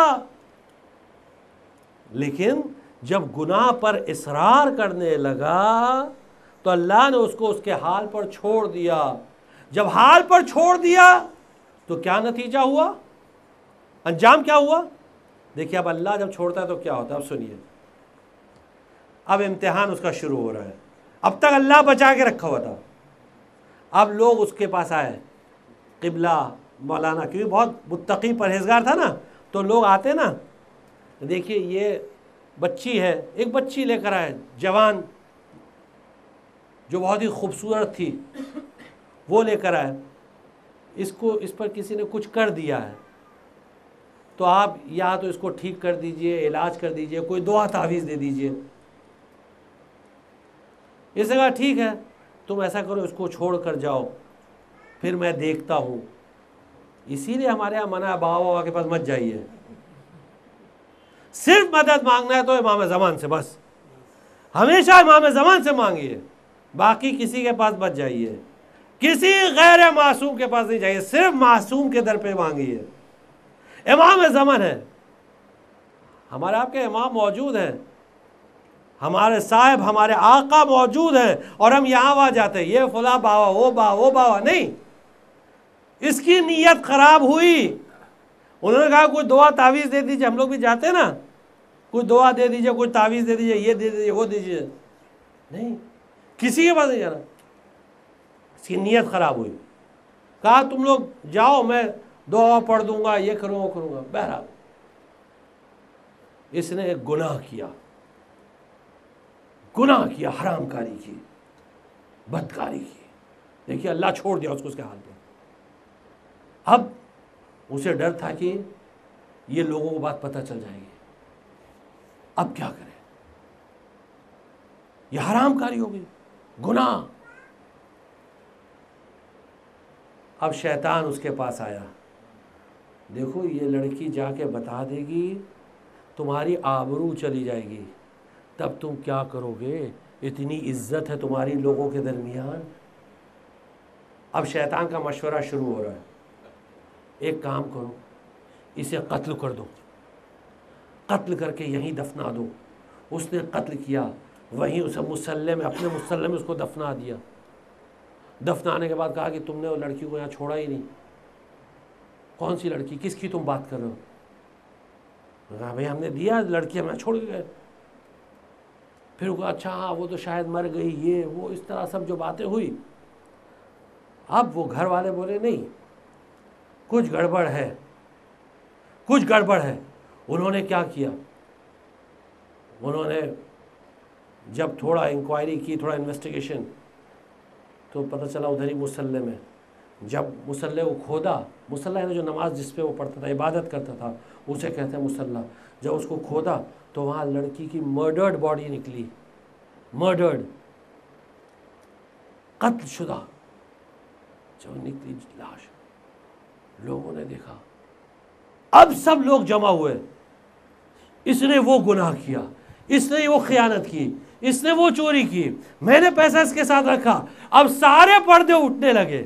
لیکن جب گناہ پر اصرار کرنے لگا تو اللہ نے اس کو اس کے حال پر چھوڑ دیا۔ جب حال پر چھوڑ دیا تو کیا نتیجہ ہوا، انجام کیا ہوا؟ دیکھیے اب اللہ جب چھوڑتا ہے تو کیا ہوتا ہے، اب سنیے، اب امتحان اس کا شروع ہو رہا ہے۔ اب تک اللہ بچا کے رکھا ہوا تھا، اب لوگ اس کے پاس آئے، قبلہ مولانا، کیونکہ بہت متقی پرہیزگار تھا نا، تو لوگ آتے نا، دیکھیے یہ بچی ہے، ایک بچی لے کر آئے جوان جو بہت ہی خوبصورت تھی، وہ لے کر آئے، اس پر کسی نے کچھ کر دیا ہے، تو آپ یا تو اس کو ٹھیک کر دیجئے، علاج کر دیجئے، کوئی دعا تعویذ دے دیجئے۔ اس نے کہا ٹھیک ہے تم ایسا کرو، اس کو چھوڑ کر جاؤ، پھر میں دیکھتا ہوں۔ اسی لیے ہمارے یہاں منع ہے بابا کے پاس مت جائیے، صرف مدد مانگنا ہے تو امام زمان سے، بس ہمیشہ امام زمان سے مانگیے، باقی کسی کے پاس مت جائیے، کسی غیر معصوم کے پاس نہیں جائیے، صرف معصوم کے در پہ مانگیے۔ امام زمان ہے، ہمارے آپ کے امام موجود ہیں، ہمارے صاحب، ہمارے آقا موجود ہیں، اور ہم یہاں وہاں جاتے ہیں، یہ فلاں باوا، وہ باوا نہیں۔ اس کی نیت خراب ہوئی، انہوں نے کہا کوئی دعا تعویذ دے دیجئے، ہم لوگ بھی جاتے ہیں نا، کوئی دعا دے دیجئے، کوئی تعویذ دے دیجئے، یہ دے دیجئے، وہ دیجئے، نہیں، کسی کے پاس نہیں جانا۔ اس کی نیت خراب ہوئی، کہا تم لوگ جاؤ، میں دعا پڑھ دوں گا، یہ کروں وہ کروں گا۔ بہرحال اس نے ایک گناہ کیا، حرام کاری کی، بدکاری کی، دیکھیے اللہ چھوڑ دیا اس کو اس کے حال پہ۔ اب اسے ڈر تھا کہ یہ لوگوں کو بات پتہ چل جائے گی، اب کیا کریں؟ یہ حرام کاری ہو گئی، گناہ۔ اب شیطان اس کے پاس آیا، دیکھو یہ لڑکی جا کے بتا دے گی تمہاری آبرو چلی جائے گی، تب تم کیا کرو گے؟ اتنی عزت ہے تمہاری لوگوں کے درمیان۔ اب شیطان کا مشورہ شروع ہو رہا ہے، ایک کام کرو، اسے قتل کر دو، قتل کر کے یہیں دفنا دو۔ اس نے قتل کیا، وہیں اسے مصلی میں، اپنے مصلی میں اس کو دفنا دیا۔ دفنانے کے بعد کہا کہ تم نے وہ لڑکی کو یہاں چھوڑا ہی نہیں۔ کون سی لڑکی؟ کس کی تم بات کر رہے ہو؟ کہا بھئی ہم نے دیا، لڑکی ہمیں چھوڑ کے گئے۔ پھر وہ کہا اچھا ہاں وہ تو شاید مر گئی، یہ وہ اس طرح سب جو باتیں ہوئی۔ اب وہ گھر والے بولے نہیں، کچھ گڑبڑ ہے، کچھ گڑبڑ ہے۔ انہوں نے کیا کیا؟ انہوں نے جب تھوڑا انکوائری کی، تھوڑا انویسٹیگیشن، تو پتہ چلا ادھر ہی مصلی میں، جب مصلی کو کھودا، مصلی ہے نا جو نماز جس پہ وہ پڑھتا تھا، عبادت کرتا تھا، اسے کہتے ہیں مصلی۔ جب اس کو کھودا تو وہاں لڑکی کی مرڈرڈ باڈی نکلی، مرڈرڈ، قتل شدہ جب نکلی لاش۔ لوگوں نے دیکھا، اب سب لوگ جمع ہوئے، اس نے وہ گناہ کیا، اس نے وہ خیانت کی، اس نے وہ چوری کی، میں نے پیسہ اس کے ساتھ رکھا۔ اب سارے پردے اٹھنے لگے،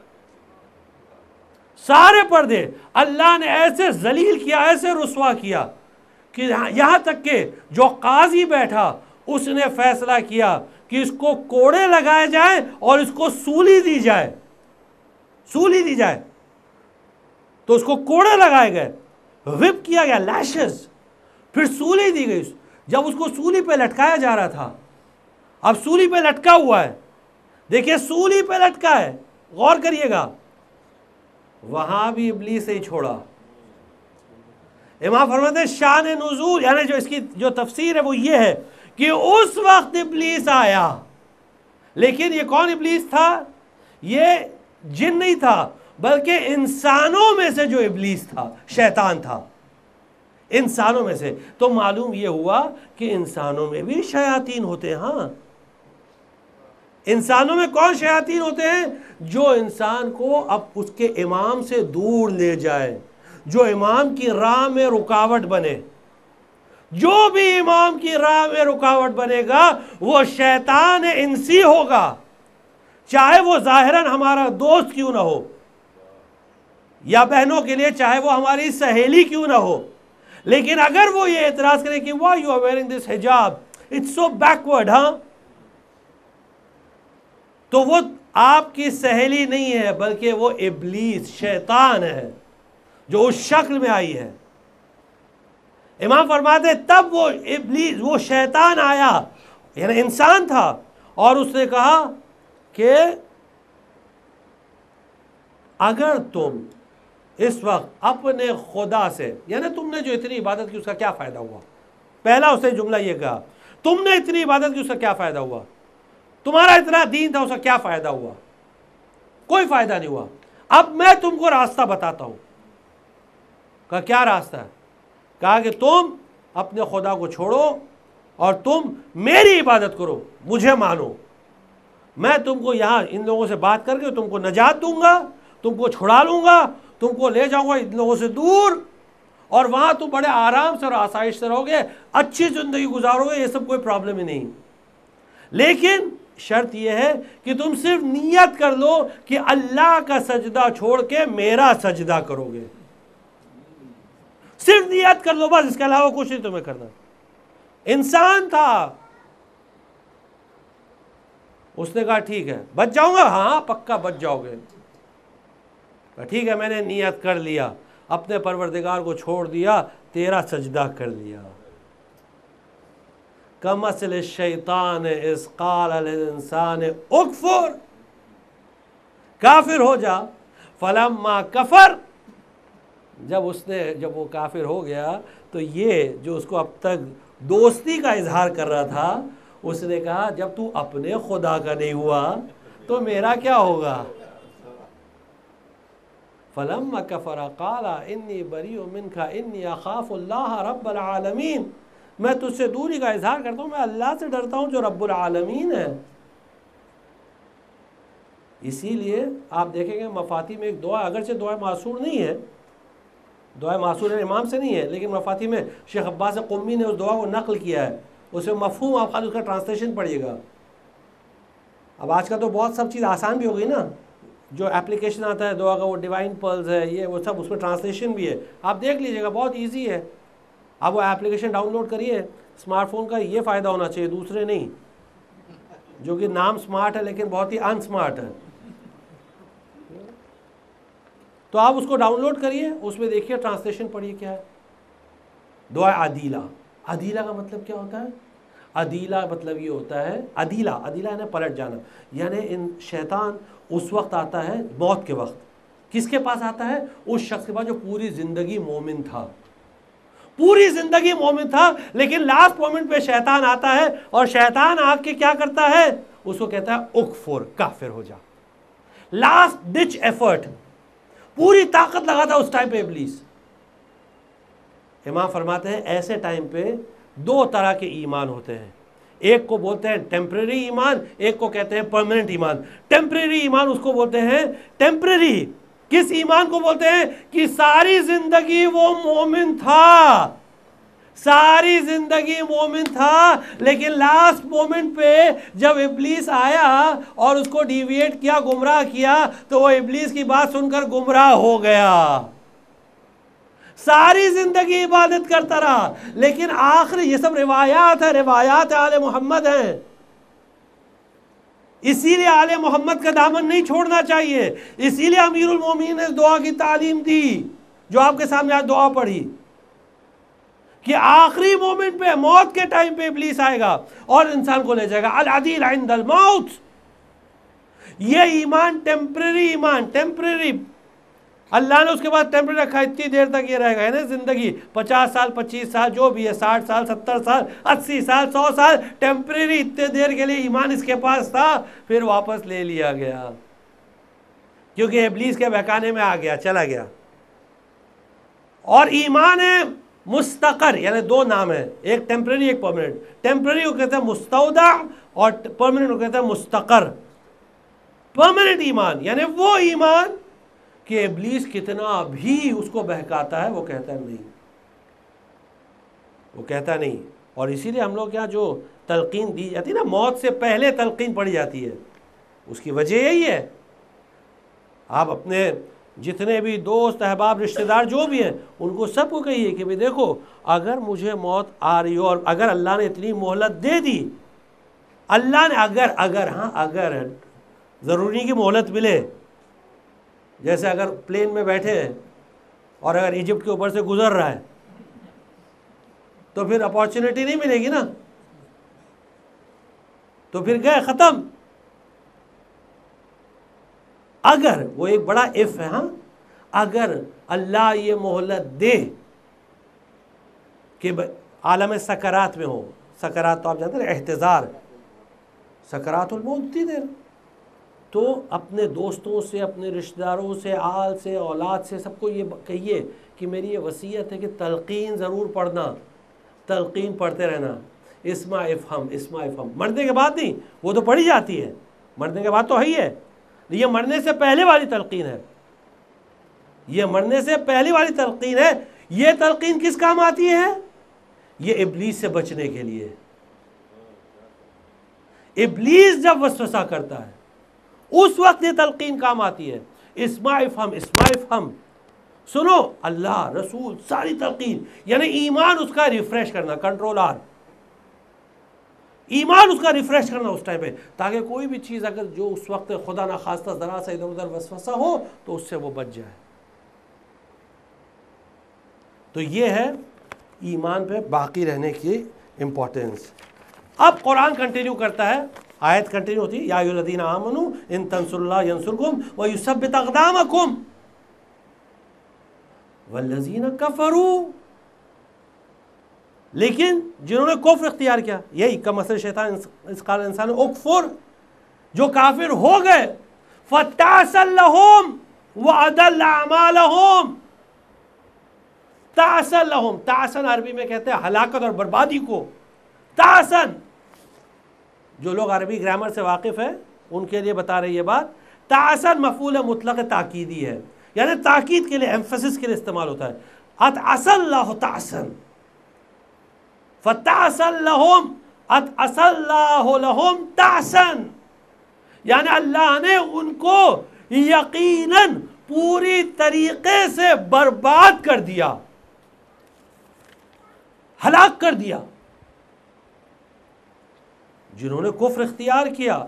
سارے پردے اللہ نے ایسے ذلیل کیا، ایسے رسوا کیا کہ یہاں تک کہ جو قاضی بیٹھا اس نے فیصلہ کیا کہ اس کو کوڑے لگائے جائیں اور اس کو سولی دی جائے، سولی دی جائے۔ تو اس کو کوڑے لگائے گئے، وپ کیا گیا، لیشز، پھر سولی دی گئی۔ جب اس کو سولی پہ لٹکایا جا رہا تھا، اب سولی پہ لٹکا ہوا ہے، دیکھیے سولی پہ لٹکا ہے، غور کریے گا، وہاں بھی ابلیس نہیں چھوڑا۔ امام فرماتے ہیں شان نزول، یعنی جو اس کی جو تفسیر ہے وہ یہ ہے کہ اس وقت ابلیس آیا، لیکن یہ کون ابلیس تھا؟ یہ جن نہیں تھا، بلکہ انسانوں میں سے جو ابلیس تھا، شیطان تھا، انسانوں میں سے۔ تو معلوم یہ ہوا کہ انسانوں میں بھی شیاطین ہوتے ہیں۔ ہاں، انسانوں میں کون شیاطین ہوتے ہیں؟ جو انسان کو اب اس کے امام سے دور لے جائے، جو امام کی راہ میں رکاوٹ بنے۔ جو بھی امام کی راہ میں رکاوٹ بنے گا وہ شیطان انسی ہوگا، چاہے وہ ظاہراً ہمارا دوست کیوں نہ ہو، یا بہنوں کے لیے چاہے وہ ہماری سہیلی کیوں نہ ہو۔ لیکن اگر وہ یہ اعتراض کرے کہ why you are wearing this hijab, it's so backward، ہاں، تو وہ آپ کی سہیلی نہیں ہے، بلکہ وہ ابلیس، شیطان ہے جو اس شکل میں آئی ہے۔ امام فرماتے تب وہ ابلیس، وہ شیطان آیا، یعنی انسان تھا، اور اس نے کہا کہ اگر تم اس وقت اپنے خدا سے، یعنی تم نے جو اتنی عبادت کی اس کا کیا فائدہ ہوا؟ پہلا اس نے جملہ یہ کہا، تم نے اتنی عبادت کی اس کا کیا فائدہ ہوا؟ تمہارا اتنا دین تھا اس کا کیا فائدہ ہوا؟ کوئی فائدہ نہیں ہوا۔ اب میں تم کو راستہ بتاتا ہوں۔ کہا کیا راستہ ہے؟ کہا کہ تم اپنے خدا کو چھوڑو اور تم میری عبادت کرو، مجھے مانو۔ میں تم کو یہاں ان لوگوں سے بات کر کے تم کو نجات دوں گا، تم کو چھڑا لوں گا، تم کو لے جاؤں گا ان لوگوں سے دور، اور وہاں تم بڑے آرام سے اور آسائش سے رہو گے، اچھی زندگی گزارو گے، یہ سب کوئی پرابلم ہی نہیں۔ لیکن شرط یہ ہے کہ تم صرف نیت کر لو کہ اللہ کا سجدہ چھوڑ کے میرا سجدہ کرو گے، صرف نیت کر لو، بس، اس کے علاوہ کچھ نہیں تمہیں کرنا۔ انسان تھا، اس نے کہا ٹھیک ہے، بچ جاؤں گا؟ ہاں پکا بچ جاؤ گے۔ ٹھیک ہے، میں نے نیت کر لیا، اپنے پروردگار کو چھوڑ دیا، تیرا سجدہ کر لیا۔ کمثل الشیطان اذ قال للانسان اکفر، کافر ہو جا، فلما کفر، جب وہ کافر ہو گیا تو یہ جو اس کو اب تک دوستی کا اظہار کر رہا تھا، اس نے کہا جب تو اپنے خدا کا نہیں ہوا تو میرا کیا ہوگا؟ فَلَمَّا كَفَرَ قَالَ إِنِّي بَرِيءٌ مِّنْكَ إِنِّي أَخَافُ اللَّهَ رَبَّ الْعَالَمِينَ۔ میں تجھ سے دوری کا اظہار کرتا ہوں، میں اللہ سے ڈرتا ہوں جو رب العالمین ہے۔ اسی لیے آپ دیکھیں گے مفاتی میں ایک دعا، اگرچہ دعا معصور نہیں ہے، دعا معصور امام سے نہیں ہے، لیکن مفاتی میں شیخ عباس قمی نے اس دعا کو نقل کیا ہے، اس میں مفہوم آپ خالی اس کا ٹرانسلیشن پڑھیے گا۔ اب آج کا تو بہت سب چیز آسان بھی ہو گئی نا، جو اپلیکیشن آتا ہے دعا کا وہ ڈیوائن پرلز ہے، یہ وہ سب، اس میں ٹرانسلیشن بھی ہے، آپ دیکھ لیجئے گا، بہت ایزی ہے۔ آپ وہ اپلیکیشن ڈاؤن لوڈ کریے۔ اسمارٹ فون کا یہ فائدہ ہونا چاہیے، دوسرے نہیں، جو کہ نام سمارٹ ہے لیکن بہت ہی ان سمارٹ ہے۔ تو آپ اس کو ڈاؤن لوڈ کریے، اس میں دیکھیے ٹرانسلیشن پڑھیے کیا ہے۔ دعا عدیلہ، عدیلہ کا مطلب کیا ہوتا ہے؟ عدیلہ مطلب یہ ہوتا ہے، عدیلہ یعنی پلٹ جانا، یعنی ان شیطان اس وقت آتا ہے موت کے وقت، کس کے پاس آتا ہے؟ اس شخص کے پاس جو پوری زندگی مومن تھا، پوری زندگی مومن تھا، لیکن لاسٹ مومنٹ پہ شیطان آتا ہے، اور شیطان آ کے کیا کرتا ہے؟ اس کو کہتا ہے اکفر، کافر ہو جا۔ لاسٹ ڈچ ایفرٹ، پوری طاقت لگاتا اس ٹائم پہ ابلیس۔ امام فرماتے ہیں ایسے ٹائم پہ دو طرح کے ایمان ہوتے ہیں، ایک کو بولتے ہیں ٹیمپریری ایمان، ایک کو کہتے ہیں پرماننٹ ایمان۔ ٹیمپریری ایمان اس کو بولتے ہیں، ٹیمپریری کس ایمان کو بولتے ہیں؟ کہ ساری زندگی وہ مومن تھا، ساری زندگی مومن تھا، لیکن لاسٹ مومنٹ پہ جب ابلیس آیا اور اس کو ڈیویٹ کیا، گمراہ کیا، تو وہ ابلیس کی بات سن کر گمراہ ہو گیا۔ ساری زندگی عبادت کرتا رہا، لیکن آخر یہ سب روایات ہے، روایات آل محمد ہیں، اسی لیے آل محمد کا دامن نہیں چھوڑنا چاہیے۔ اسی لیے امیر المومنین نے اس دعا کی تعلیم دی جو آپ کے سامنے آج دعا پڑھی، کہ آخری مومنٹ پہ، موت کے ٹائم پہ ابلیس آئے گا اور انسان کو لے جائے گا۔ العدیل عند الموت، یہ ایمان ٹیمپریری ایمان، ٹیمپریری، اللہ نے اس کے بعد ٹیمپریری رکھا، اتنی دیر تک یہ رہے گا، یعنی زندگی 50 سال، 25 سال، جو بھی ہے، 60 سال، 70 سال، 80 سال، 100 سال، ٹیمپریری اتنے دیر کے لیے ایمان اس کے پاس تھا، پھر واپس لے لیا گیا، کیونکہ ابلیس کے بہکانے میں آ گیا، چلا گیا۔ اور ایمان ہے مستقر، یعنی دو نام ہیں، ایک ٹیمپریری ایک پرماننٹ۔ ٹیمپریری کو کہتے ہیں مستودع، اور پرماننٹ کو کہتے ہیں مستقر۔ پرماننٹ ایمان یعنی وہ ایمان کہ ابلیس کتنا بھی اس کو بہکاتا ہے وہ کہتا نہیں، وہ کہتا نہیں۔ اور اسی لیے ہم لوگ یہاں جو تلقین دی جاتی ہے نا، موت سے پہلے تلقین پڑھی جاتی ہے، اس کی وجہ یہی ہے۔ آپ اپنے جتنے بھی دوست احباب رشتہ دار جو بھی ہیں ان کو سب کو کہیے کہ بھئی دیکھو، اگر مجھے موت آ رہی ہو، اور اگر اللہ نے اتنی مہلت دے دی، اللہ نے اگر ضروری کی مہلت ملے، جیسے اگر پلین میں بیٹھے ہیں اور اگر ایجپٹ کے اوپر سے گزر رہا ہے تو پھر اپارچونیٹی نہیں ملے گی نا، تو پھر گئے، ختم۔ اگر وہ ایک بڑا اف ہے، ہاں، اگر اللہ یہ مہلت دے کہ عالم سکرات میں ہو، سکرات تو آپ جانتے ہیں، احتضار، سکرات الموت تھی دیر، تو اپنے دوستوں سے، اپنے رشتہ داروں سے، آل سے، اولاد سے، سب کو یہ کہیے کہ میری یہ وصیت ہے کہ تلقین ضرور پڑھنا، تلقین پڑھتے رہنا، اسمع افہم، اسمع افہم۔ مرنے کے بعد نہیں، وہ تو پڑھی جاتی ہے، مرنے کے بعد تو ہے ہی ہے، یہ مرنے سے پہلے والی تلقین ہے، یہ مرنے سے پہلی والی تلقین ہے۔ یہ تلقین کس کام آتی ہے؟ یہ ابلیس سے بچنے کے لیے۔ ابلیس جب وسوسہ کرتا ہے اس وقت یہ تلقین کام آتی ہے، اسمع افہم، اسمع افہم، سنو، اللہ، رسول، ساری تلقین، یعنی ایمان اس کا ریفریش کرنا، کنٹرول آر، ایمان اس کا ریفریش کرنا اس ٹائم پہ، تاکہ کوئی بھی چیز اگر جو اس وقت خدا نخواستہ ذرا سا ادھر ادھر وسوسہ ہو تو اس سے وہ بچ جائے۔ تو یہ ہے ایمان پہ باقی رہنے کی امپورٹنس۔ اب قرآن کنٹینیو کرتا ہے، آیت کنٹینیو ہوتی ہے، یا ایھا الذین آمنوا ان تنصروا اللہ ینصرکم ویثبت اقدامکم والذین کفروا، لیکن جنہوں نے کفر اختیار کیا، یہی کمثل شیطان اذ قال الانسان اکفر، جو کافر ہو گئے، فتعسا لہم واضل اعمالہم، تعسن لہم، تعسن عربی میں کہتے ہیں ہلاکت اور بربادی کو، تعسن. جو لوگ عربی گرامر سے واقف ہیں ان کے لیے بتا رہی یہ بات. تعسن مفعول مطلق تاکیدی ہے، یعنی تاکید کے لیے، ایمفسس کے لیے استعمال ہوتا ہے. اتعس اللہ تعسن، فتعسن لہم، اتعس اللہ لہم تعسن، یعنی اللہ نے ان کو یقیناً پوری طریقے سے برباد کر دیا، ہلاک کر دیا. جنہوں نے کفر اختیار کیا،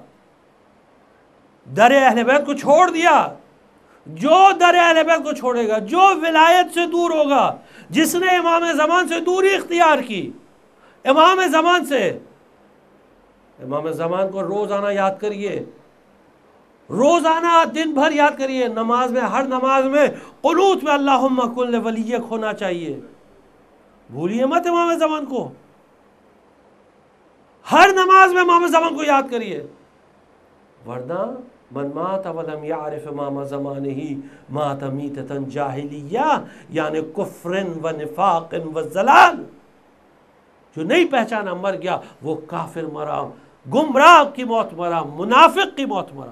در اہل بیت کو چھوڑ دیا. جو در اہل بیت کو چھوڑے گا، جو ولایت سے دور ہوگا، جس نے امام زمان سے دوری اختیار کی، امام زمان سے، امام زمان کو روزانہ یاد کریے، روزانہ دن بھر یاد کریے. نماز میں، ہر نماز میں قنوت میں اللہم کن ولیک ہونا چاہیے. بھولیے مت امام زمان کو، ہر نماز میں امام زمان کو یاد کریے. ورنہ من مات ولم یعرف امام زمانہ مات میتۃ جاہلیہ، یعنی کفر و نفاق و ضلال. جو نہیں پہچانا مر گیا، وہ کافر مرا، گمراہ کی موت مرا، منافق کی موت مرا.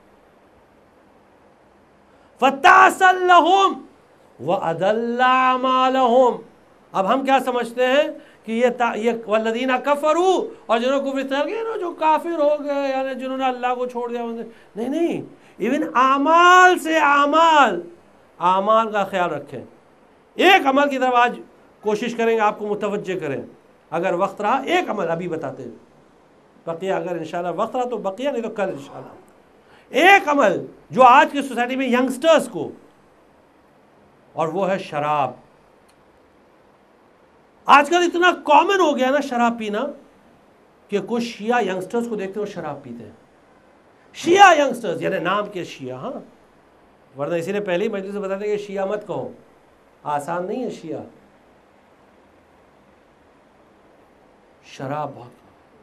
فَتَعْسَلْ لَهُمْ وَأَدَلَّ أَعْمَالَهُمْ. اب ہم کیا سمجھتے ہیں کہ یہ والذین کفروا، اور جنہوں کو کفر اختیار کیا، جو کافر ہو گئے، یعنی جنہوں نے اللہ کو چھوڑ دیا. نہیں نہیں، ایون اعمال سے، اعمال کا خیال رکھیں. ایک عمل کی طرف آج کوشش کریں گے آپ کو متوجہ کریں، اگر وقت رہا ایک عمل ابھی بتاتے ہیں، بقیہ اگر انشاءاللہ وقت رہا تو بقیہ، نہیں تو کل انشاءاللہ. ایک عمل جو آج کی سوسائٹی میں ینگسٹرز کو، اور وہ ہے شراب. آج کل اتنا کامن ہو گیا نا شراب پینا کہ کچھ شیعہ ینگسٹرز کو دیکھتے ہیں وہ شراب پیتے ہیں. شیعہ ینگسٹرز، یعنی نام کے شیعہ، ہاں، ورنہ اسی نے پہلے ہی مجلس سے بتاتے کہ شیعہ مت کہو، آسان نہیں ہے شیعہ. شراب بہت.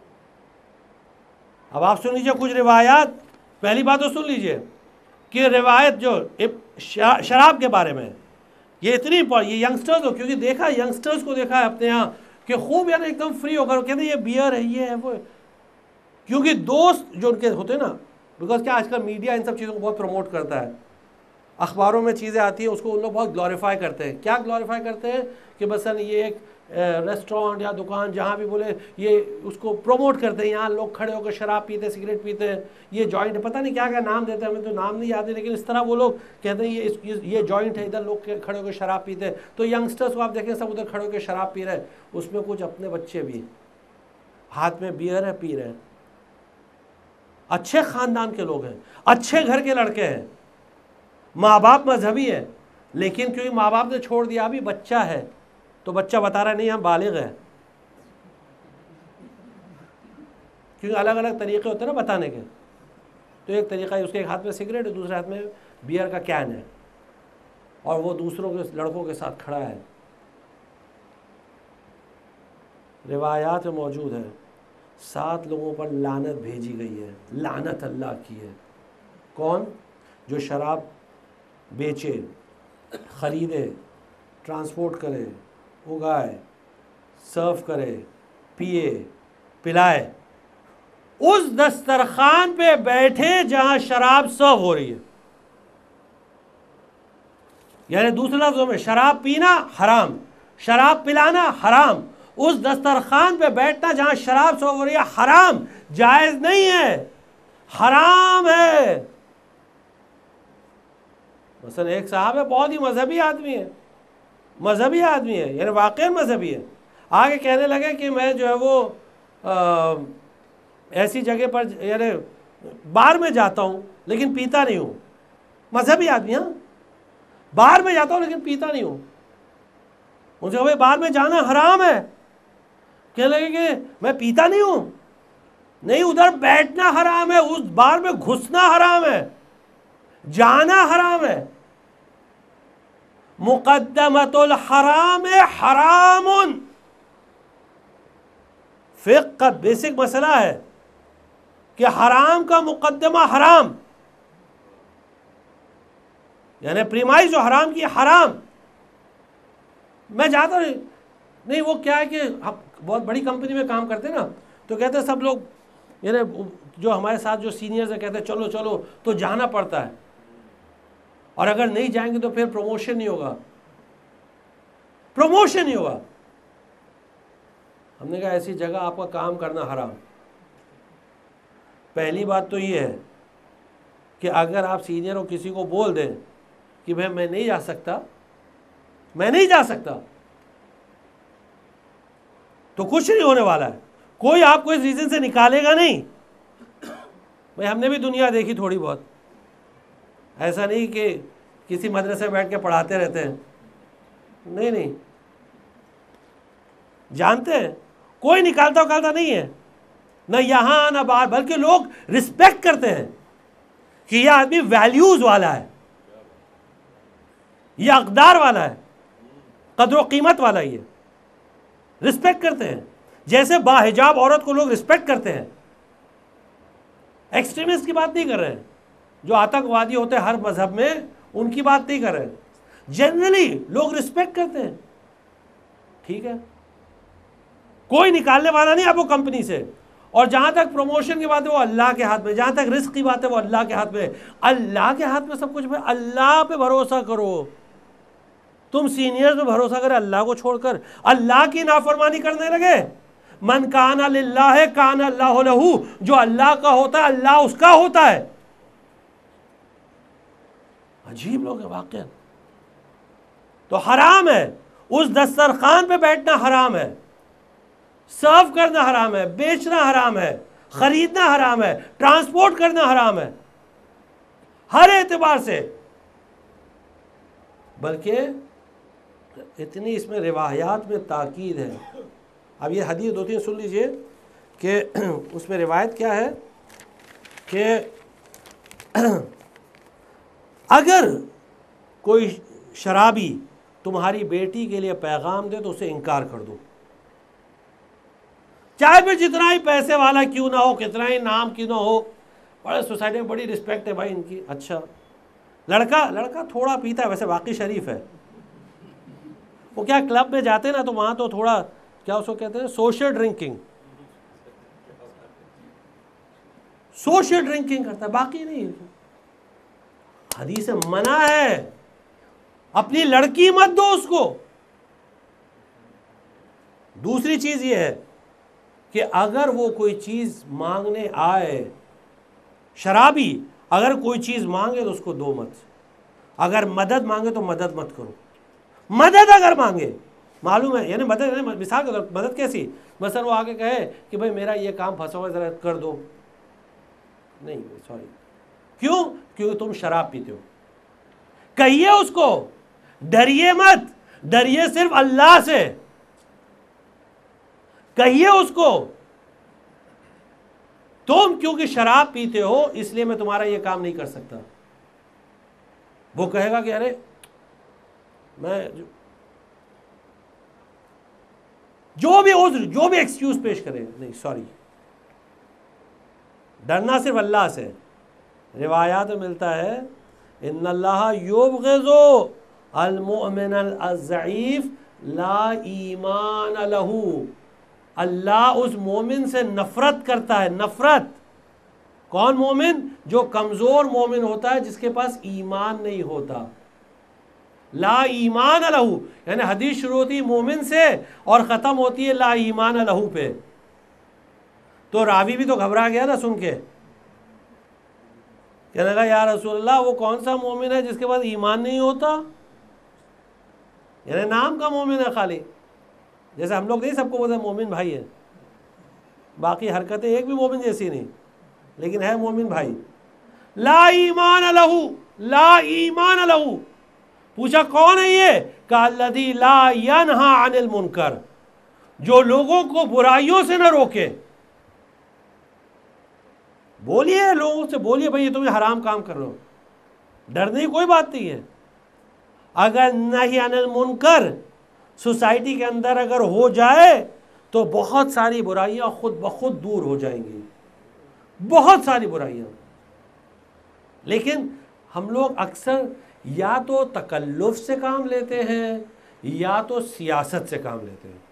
اب آپ سن لیجئے کچھ روایات. پہلی بات تو سن لیجئے کہ روایت جو شراب کے بارے میں، یہ اتنی یہ ینگسٹرز ہو، کیونکہ دیکھا ینگسٹرز کو دیکھا ہے اپنے یہاں کہ خوب یعنی ایک دم فری ہو کر کہتے ہیں یہ بیئر ہے، یہ ہے، وہ ہے. کیونکہ دوست جو ان کے ہوتے ہیں نا، بیکاز کیا آج کل میڈیا ان سب چیزوں کو بہت پروموٹ کرتا ہے. اخباروں میں چیزیں آتی ہیں، اس کو ان لوگ بہت گلوریفائی کرتے ہیں. کیا گلوریفائی کرتے ہیں؟ کہ مثلا یہ ایک ریسٹورینٹ یا دکان جہاں بھی بولے، یہ اس کو پروموٹ کرتے ہیں. یہاں لوگ کھڑے ہو کر شراب پیتے ہیں، سگریٹ پیتے ہیں، یہ جوائنٹ، پتہ نہیں کیا کیا نام دیتے ہیں، ہمیں تو نام نہیں یاد ہے، لیکن اس طرح وہ لوگ کہتے ہیں یہ جوائنٹ ہے، ادھر لوگ کھڑے ہو کر شراب پیتے ہیں. تو ینگسٹرز کو آپ دیکھیں سب ادھر کھڑے ہو کے شراب پی رہے ہیں، اس میں کچھ اپنے بچے بھی ہاتھ میں بیئر ہے، پی رہے ہیں. اچھے خاندان کے لوگ ہیں، اچھے گھر کے لڑکے ہیں، ماں باپ مذہبی ہیں، لیکن کیونکہ ماں باپ نے چھوڑ دیا، ابھی بچہ ہے تو بچہ بتا رہا ہے نہیں ہم بالغ ہیں. کیونکہ الگ الگ طریقے ہوتے ہیں نا بتانے کے. تو ایک طریقہ ہے اس کے ایک ہاتھ میں سگریٹ ہے، دوسرے ہاتھ میں بیئر کا کین ہے، اور وہ دوسروں کے لڑکوں کے ساتھ کھڑا ہے. روایات میں موجود ہے 7 لوگوں پر لعنت بھیجی گئی ہے، لعنت اللہ کی ہے. کون؟ جو شراب بیچے، خریدے، ٹرانسپورٹ کرے، اگائے، سرو کرے، پیے، پلائے، اس دسترخوان پہ بیٹھے جہاں شراب سرو ہو رہی ہے. یعنی دوسرے لفظوں میں شراب پینا حرام، شراب پلانا حرام، اس دسترخوان پہ بیٹھنا جہاں شراب سرو ہو رہی ہے حرام، جائز نہیں ہے، حرام ہے. مثلا ایک صاحب ہے، بہت ہی مذہبی آدمی ہے، یعنی واقعی مذہبی ہے. آگے کہنے لگے کہ میں جو ہے وہ ایسی جگہ پر یعنی بار میں جاتا ہوں لیکن پیتا نہیں ہوں. مذہبی آدمی، ہاں، بار میں جاتا ہوں لیکن پیتا نہیں ہوں. ان سے کہا بھائی بار میں جانا حرام ہے. کہنے لگے کہ میں پیتا نہیں ہوں. نہیں، ادھر بیٹھنا حرام ہے، اس بار میں گھسنا حرام ہے، جانا حرام ہے. مقدمۃ الحرام حرام. فقہ کا بیسک مسئلہ ہے کہ حرام کا مقدمہ حرام، یعنی پریمائز جو حرام کی حرام. میں جاتا نہیں، وہ کیا ہے کہ ہم بہت بڑی کمپنی میں کام کرتے ہیں نا، تو کہتے ہیں سب لوگ یعنی جو ہمارے ساتھ جو سینئرز ہیں کہتے ہیں چلو چلو، تو جانا پڑتا ہے، اور اگر نہیں جائیں گے تو پھر پروموشن نہیں ہوگا، پروموشن نہیں ہوگا۔ ہم نے کہا ایسی جگہ آپ کا کام کرنا حرام۔ پہلی بات تو یہ ہے کہ اگر آپ سینئر ہو کسی کو بول دیں کہ بھائی میں نہیں جا سکتا، میں نہیں جا سکتا، تو کچھ نہیں ہونے والا ہے، کوئی آپ کو اس ریزن سے نکالے گا نہیں۔ بھائی ہم نے بھی دنیا دیکھی تھوڑی بہت، ایسا نہیں کہ کسی مدرسے میں بیٹھ کے پڑھاتے رہتے ہیں، نہیں نہیں، جانتے ہیں کوئی نکالتا وکالتا نہیں ہے، نہ یہاں نہ باہر، بلکہ لوگ رسپیکٹ کرتے ہیں کہ یہ آدمی ویلیوز والا ہے، یہ اقدار والا ہے، قدر و قیمت والا، یہ رسپیکٹ کرتے ہیں، جیسے باحجاب عورت کو لوگ رسپیکٹ کرتے ہیں۔ ایکسٹریمسٹ کی بات نہیں کر رہے ہیں، جو آتنکوادی ہوتے ہیں ہر مذہب میں، ان کی بات نہیں کر رہے ہیں، جنرلی لوگ رسپیکٹ کرتے ہیں، ٹھیک ہے، کوئی نکالنے والا نہیں آپ کو کمپنی سے۔ اور جہاں تک پروموشن کی بات ہے وہ اللہ کے ہاتھ میں، جہاں تک رزق کی بات ہے وہ اللہ کے ہاتھ میں، اللہ کے ہاتھ میں سب کچھ ہے۔ اللہ پہ بھروسہ کرو، تم سینئرز پہ بھروسہ کرے اللہ کو چھوڑ کر اللہ کی نافرمانی کرنے لگے۔ من کان للہ کان اللہ لہ، جو اللہ کا ہوتا ہے اللہ اس کا ہوتا ہے۔ عجیب لوگ ہیں واقعا۔ تو حرام ہے، اس دسترخوان پہ بیٹھنا حرام ہے، سرو کرنا حرام ہے، بیچنا حرام ہے، خریدنا حرام ہے، ٹرانسپورٹ کرنا حرام ہے، ہر اعتبار سے۔ بلکہ اتنی اس میں روایات میں تاکید ہے۔ اب یہ حدیث دو تین سن لیجئے کہ اس میں روایت کیا ہے کہ اگر کوئی شرابی تمہاری بیٹی کے لیے پیغام دے تو اسے انکار کر دو، چاہے پھر جتنا ہی پیسے والا کیوں نہ ہو، کتنا ہی نام کیوں نہ ہو، بڑے سوسائٹی میں بڑی رسپیکٹ ہے بھائی ان کی۔ اچھا لڑکا تھوڑا پیتا ہے، ویسے واقعی شریف ہے، وہ کیا کلب میں جاتے ہیں نا تو وہاں تو تھوڑا کیا اس کو کہتے ہیں سوشل ڈرنکنگ، سوشل ڈرنکنگ کرتا ہے، باقی نہیں۔ حدیث منع ہے، اپنی لڑکی مت دو اس کو۔ دوسری چیز یہ ہے کہ اگر وہ کوئی چیز مانگنے آئے، شرابی اگر کوئی چیز مانگے تو اس کو دو مت، اگر مدد مانگے تو مدد مت کرو۔ مدد اگر مانگے، معلوم ہے یعنی مدد، مثال کے طور پر مدد کیسی، مثلا وہ آگے کہے کہ بھائی میرا یہ کام پھنسا ہوا ذرا کر دو، نہیں سوری، کیوں؟ کیونکہ تم شراب پیتے ہو۔ کہیے اس کو، ڈریے مت، ڈریے صرف اللہ سے، کہیے اس کو تم کیونکہ شراب پیتے ہو اس لیے میں تمہارا یہ کام نہیں کر سکتا۔ وہ کہے گا کہ ارے میں جو بھی عذر، جو بھی ایکسکیوز پیش کرے، نہیں سوری، ڈرنا صرف اللہ سے۔ روایات میں ملتا ہے ان اللہ یبغض المؤمن الضعیف لا ایمان لہ، اللہ اس مومن سے نفرت کرتا ہے، نفرت۔ کون مومن؟ جو کمزور مومن ہوتا ہے، جس کے پاس ایمان نہیں ہوتا۔ لا ایمان لہ، یعنی حدیث شروع ہوتی ہے مومن سے اور ختم ہوتی ہے لا ایمان لہ پہ۔ تو راوی بھی تو گھبرا گیا نا سن کے، کہنے لگا یا رسول اللہ وہ کون سا مومن ہے جس کے پاس ایمان نہیں ہوتا؟ یعنی نام کا مومن ہے خالی، جیسے ہم لوگ نہیں سب کو بولتے مومن بھائی ہے، باقی حرکتیں ایک بھی مومن جیسی نہیں، لیکن ہے مومن بھائی۔ لا ایمان لہ، لا ایمان لہ۔ پوچھا کون ہے یہ؟ کہ الذی لا ینہا عن المنکر، جو لوگوں کو برائیوں سے نہ روکے۔ بولیے لوگوں سے، بولیے بھائی یہ تمہیں حرام کام کر رہے ہو، ڈرنے کی کوئی بات نہیں ہے۔ اگر نہی عن المنکر سوسائٹی کے اندر اگر ہو جائے تو بہت ساری برائیاں خود بخود دور ہو جائیں گی، بہت ساری برائیاں۔ لیکن ہم لوگ اکثر یا تو تکلف سے کام لیتے ہیں یا تو سیاست سے کام لیتے ہیں.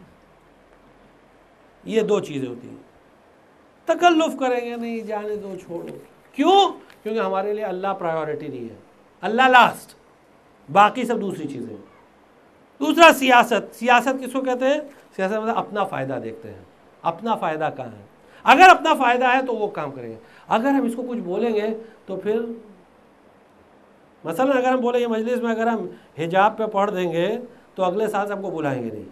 یہ دو چیزیں ہوتی ہیں. تکلف کریں گے نہیں، جانے دو، چھوڑو. کیوں؟ کیونکہ ہمارے لیے اللہ پرائیورٹی نہیں ہے، اللہ لاسٹ، باقی سب دوسری چیزیں. دوسرا سیاست. سیاست کس کو کہتے ہیں؟ سیاست مطلب اپنا فائدہ دیکھتے ہیں. اپنا فائدہ کہاں ہے؟ اگر اپنا فائدہ ہے تو وہ کام کریں گے. اگر ہم اس کو کچھ بولیں گے تو پھر مثلا اگر ہم بولیں گے مجلس میں اگر ہم حجاب پہ پڑھ دیں گے تو اگلے سال سے ہم کو بلائیں گے نہیں،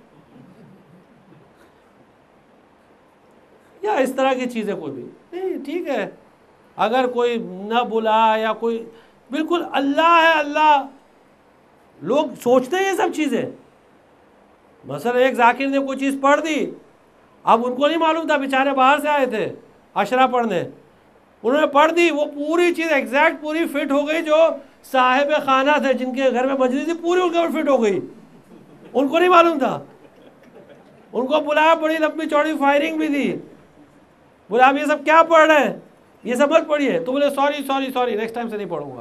یا اس طرح کی چیزیں کوئی بھی نہیں. ٹھیک ہے، اگر کوئی نہ بلا یا کوئی بالکل اللہ ہے اللہ، لوگ سوچتے ہیں یہ سب چیزیں. مثلا ایک ذاکر نے کوئی چیز پڑھ دی، اب ان کو نہیں معلوم تھا، بیچارے باہر سے آئے تھے عشرہ پڑھنے، انہوں نے پڑھ دی، وہ پوری چیز ایگزیکٹ پوری فٹ ہو گئی. جو صاحب خانہ تھے جن کے گھر میں مجلس تھی پوری ان کے اوپر فٹ ہو گئی، ان کو نہیں معلوم تھا. ان کو بلایا، بڑی لمبی چوڑی فائرنگ بھی دی، بولا آپ یہ سب کیا پڑھ رہے ہیں، یہ سب مت پڑھیے. تو بولے sorry sorry sorry, next time سے نہیں پڑھوں گا.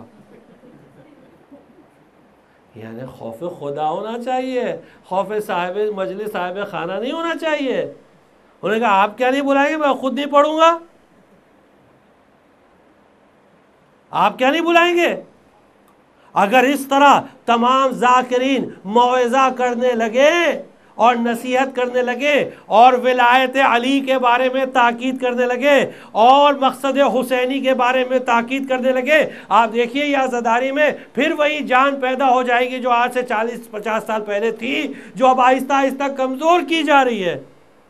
یعنی خوف خدا ہونا چاہیے، خوف صاحب مجلس صاحب خانہ نہیں ہونا چاہیے. انہوں نے کہا آپ کیا نہیں بلائیں گے، میں خود نہیں پڑھوں گا. آپ کیا نہیں بلائیں گے؟ اگر اس طرح تمام ذاکرین موعظہ کرنے لگے اور نصیحت کرنے لگے اور ولایت علی کے بارے میں تاکید کرنے لگے اور مقصد حسینی کے بارے میں تاکید کرنے لگے، آپ دیکھیے یہ عزاداری میں پھر وہی جان پیدا ہو جائے گی جو آج سے 40-50 سال پہلے تھی، جو اب آہستہ آہستہ کمزور کی جا رہی ہے،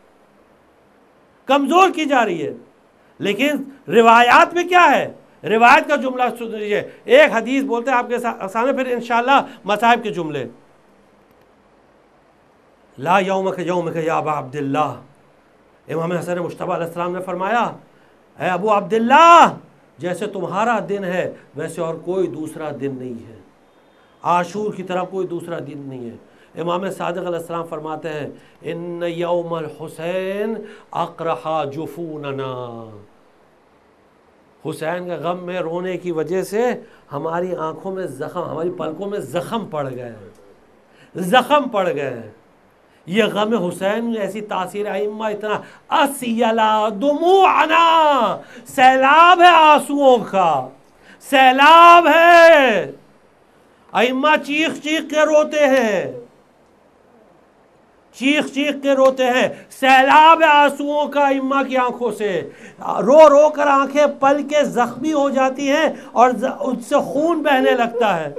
کمزور کی جا رہی ہے. لیکن روایات میں کیا ہے؟ روایت کا جملہ سن لیجیے. ایک حدیث بولتے ہیں آپ کے سامنے، پھر انشاءاللہ مصاحب کے جملے. لا یومک یومک یا ابا عبداللہ، امام حسن مجتبی علیہ السلام نے فرمایا اے ابو عبداللہ، جیسے تمہارا دن ہے ویسے اور کوئی دوسرا دن نہیں ہے، عاشور کی طرح کوئی دوسرا دن نہیں ہے. امام صادق علیہ السلام فرماتے ہیں ان یوم الحسین اقرح جفوننا، حسین کے غم میں رونے کی وجہ سے ہماری آنکھوں میں زخم، ہماری پلکوں میں زخم پڑ گئے ہیں، زخم پڑ گئے ہیں. یہ غم حسین میں ایسی تاثیر ائمہ اتنا اسیلا دموعنا، سیلاب ہے آنسوؤں کا، سیلاب ہے. ائمہ چیخ چیخ کے روتے ہیں، چیخ چیخ کے روتے ہیں. سیلاب آنسوؤں کا ائمہ کی آنکھوں سے، رو رو کر آنکھیں پل کے زخمی ہو جاتی ہیں اور ان سے خون بہنے لگتا ہے.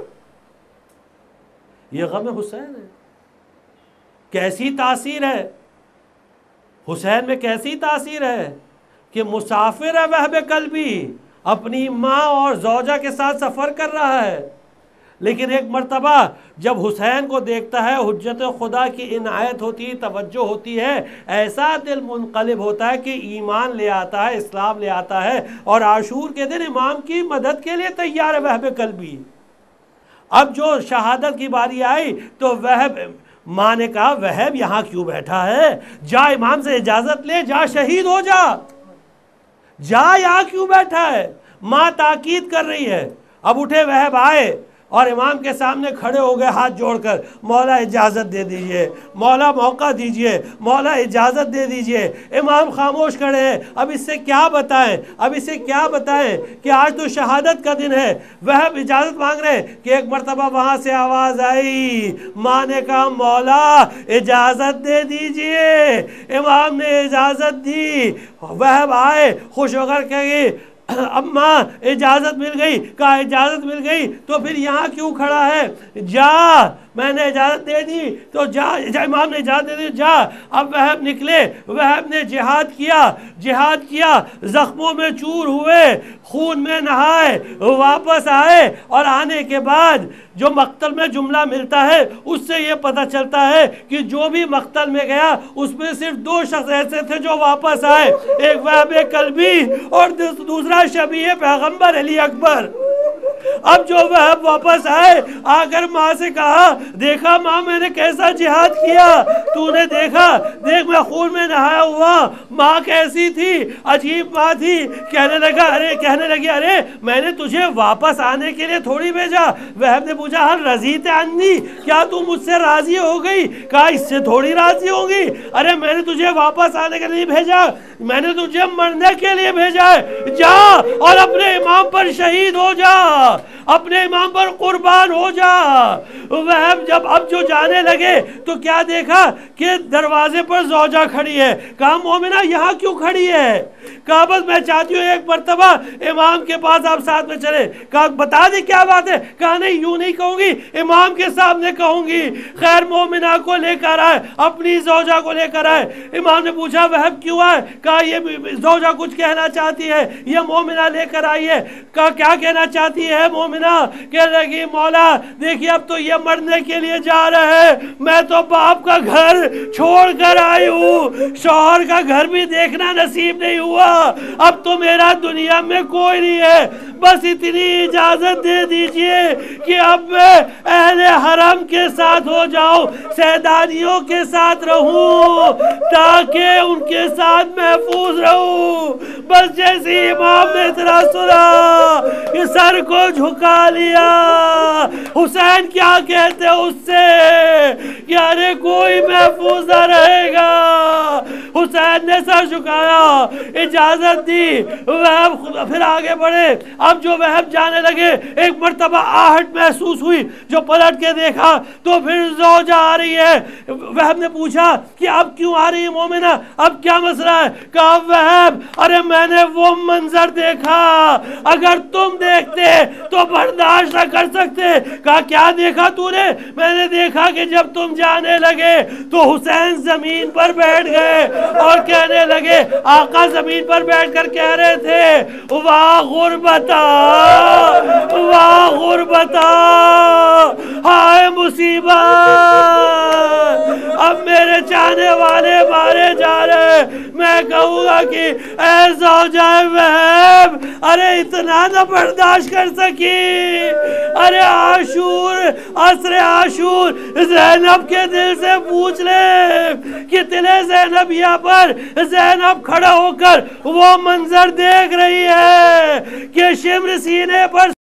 یہ غم حسین ہے. کیسی تاثیر ہے حسین میں، کیسی تاثیر ہے کہ مسافر ہے وہب قلبی، اپنی ماں اور زوجہ کے ساتھ سفر کر رہا ہے، لیکن ایک مرتبہ جب حسین کو دیکھتا ہے حجت خدا کی عنایت ہوتی، توجہ ہوتی ہے، ایسا دل منقلب ہوتا ہے کہ ایمان لے آتا ہے، اسلام لے آتا ہے، اور عاشور کے دن امام کی مدد کے لیے تیار ہے وہب قلبی. اب جو شہادت کی باری آئی تو وہب، ماں نے کہا وہب یہاں کیوں بیٹھا ہے، جا امام سے اجازت لے، جا شہید ہو جا، جا یہاں کیوں بیٹھا ہے. ماں تاکید کر رہی ہے. اب اٹھے وہب آئے اور امام کے سامنے کھڑے ہو گئے ہاتھ جوڑ کر، مولا اجازت دے دیجئے، مولا موقع دیجئے، مولا اجازت دے دیجئے. امام خاموش کھڑے ہیں. اب اس سے کیا بتائیں، اب اسے کیا بتائیں کہ آج تو شہادت کا دن ہے. وہ اجازت مانگ رہے ہیں کہ ایک مرتبہ وہاں سے آواز آئی، ماں نے کہا مولا اجازت دے دیجئے. امام نے اجازت دی. وہ آئے خوش ہو کر کہے اماں اجازت مل گئی. کہا اجازت مل گئی تو پھر یہاں کیوں کھڑا ہے، جا، میں نے اجازت دے دی تو جا. امام نے اجازت دے دی، جا. اب وہب نکلے، وہب نے جہاد کیا، جہاد کیا، زخموں میں چور ہوئے، خون میں نہائے، واپس آئے. اور آنے کے بعد جو مقتل میں جملہ ملتا ہے اس سے یہ پتہ چلتا ہے کہ جو بھی مقتل میں گیا اس میں صرف 2 شخص ایسے تھے جو واپس آئے، ایک وہب قلبی اور دوسرا شبیہ پیغمبر علی اکبر. اب جو وہب واپس آئے، آ کر ماں سے کہا دیکھا ماں میں نے کیسا جہاد کیا، تو نے دیکھا، دیکھ میں خون میں نہایا ہوا، ماں کیسی تھی، عجیب ماں تھی۔ کہنے لگی ارے میں نے تجھے واپس آنے کے لیے تھوڑی بھیجا۔ وہب نے پوچھا ہل رضیت عنی، کیا تو مجھ سے راضی ہو گئی؟ کہا اس سے تھوڑی راضی ہوگی، ارے میں نے تجھے واپس آنے کے لیے بھیجا، میں نے تجھے مرنے کے لیے بھیجا ہے، جا اور اپنے امام پر شہید ہو جا، اپنے امام پر قربان ہو جا۔ وہب اب جو جانے لگے تو کیا دیکھا کہ دروازے پر زوجہ کھڑی ہے۔ کہا مومنہ یہاں کیوں کھڑی ہے؟ کہا بس میں چاہتی ہوں ایک مرتبہ امام کے پاس آپ ساتھ میں چلے۔ کہا بتا دی کیا بات ہے؟ کہا نہیں یوں نہیں کہوں گی، امام کے سامنے کہوں گی۔ خیر مومنہ کو لے کر آئے، اپنی زوجہ کو لے کر آئے۔ امام نے پوچھا وہب کیوں آئے؟ کہا یہ زوجہ کچھ کہنا چاہتی ہے، یہ مومنہ لے کر آئی ہے۔ کہا کیا کہنا چاہتی ہے مومنہ؟ کہنے لگی مولا دیکھیے اب تو یہ مرنے کے لیے جا رہا ہے، میں تو باپ کا گھر چھوڑ کر آئی ہوں، شوہر کا گھر بھی دیکھنا نصیب نہیں ہوا، اب تو میرا دنیا میں کوئی نہیں ہے، بس اتنی اجازت دے دیجئے کہ اب میں اہل حرم کے ساتھ ہو جاؤں، سیدانیوں کے ساتھ رہوں تاکہ ان کے ساتھ محفوظ رہوں۔ بس جیسے امام نے اتنا سنا کہ سر کو جھکا لیا۔ حسین کیا کہتے اس سے کہ ارے کوئی محفوظ نہ رہے گا۔ حسین نے سر جھکایا، اجازت دی، وہب پھر آگے بڑھے۔ اب جو وہب جانے لگے ایک مرتبہ آہٹ محسوس ہوئی، جو پلٹ کے دیکھا تو پھر زوجہ آ رہی ہے۔ وہب نے پوچھا کہ اب کیوں آ رہی ہے مومنہ، اب کیا مسئلہ ہے؟ کہا وہب ارے میں نے وہ منظر دیکھا، اگر تم دیکھتے تو برداشت نہ کر سکتے۔ کہا کیا دیکھا تو نے؟ میں نے دیکھا کہ جب تم جانے لگے تو حسین زمین پر بیٹھ گئے اور کہنے لگے، آقا زمین پر بیٹھ کر کہہ رہے تھے واہ غربتا واہ غربتا، ہائے مصیبت، اب میرے چاہنے والے مارے جا رہے۔ میں کہوں گا کہ اے زوجہ وہب ارے اتنا نہ برداشت کر سکی، ارے عصر عاشور زینب کے دل سے پوچھ لے کہ تلے زینبیہ پر زینب کھڑا ہو کر وہ منظر دیکھ رہی ہے کہ شمر سینے پر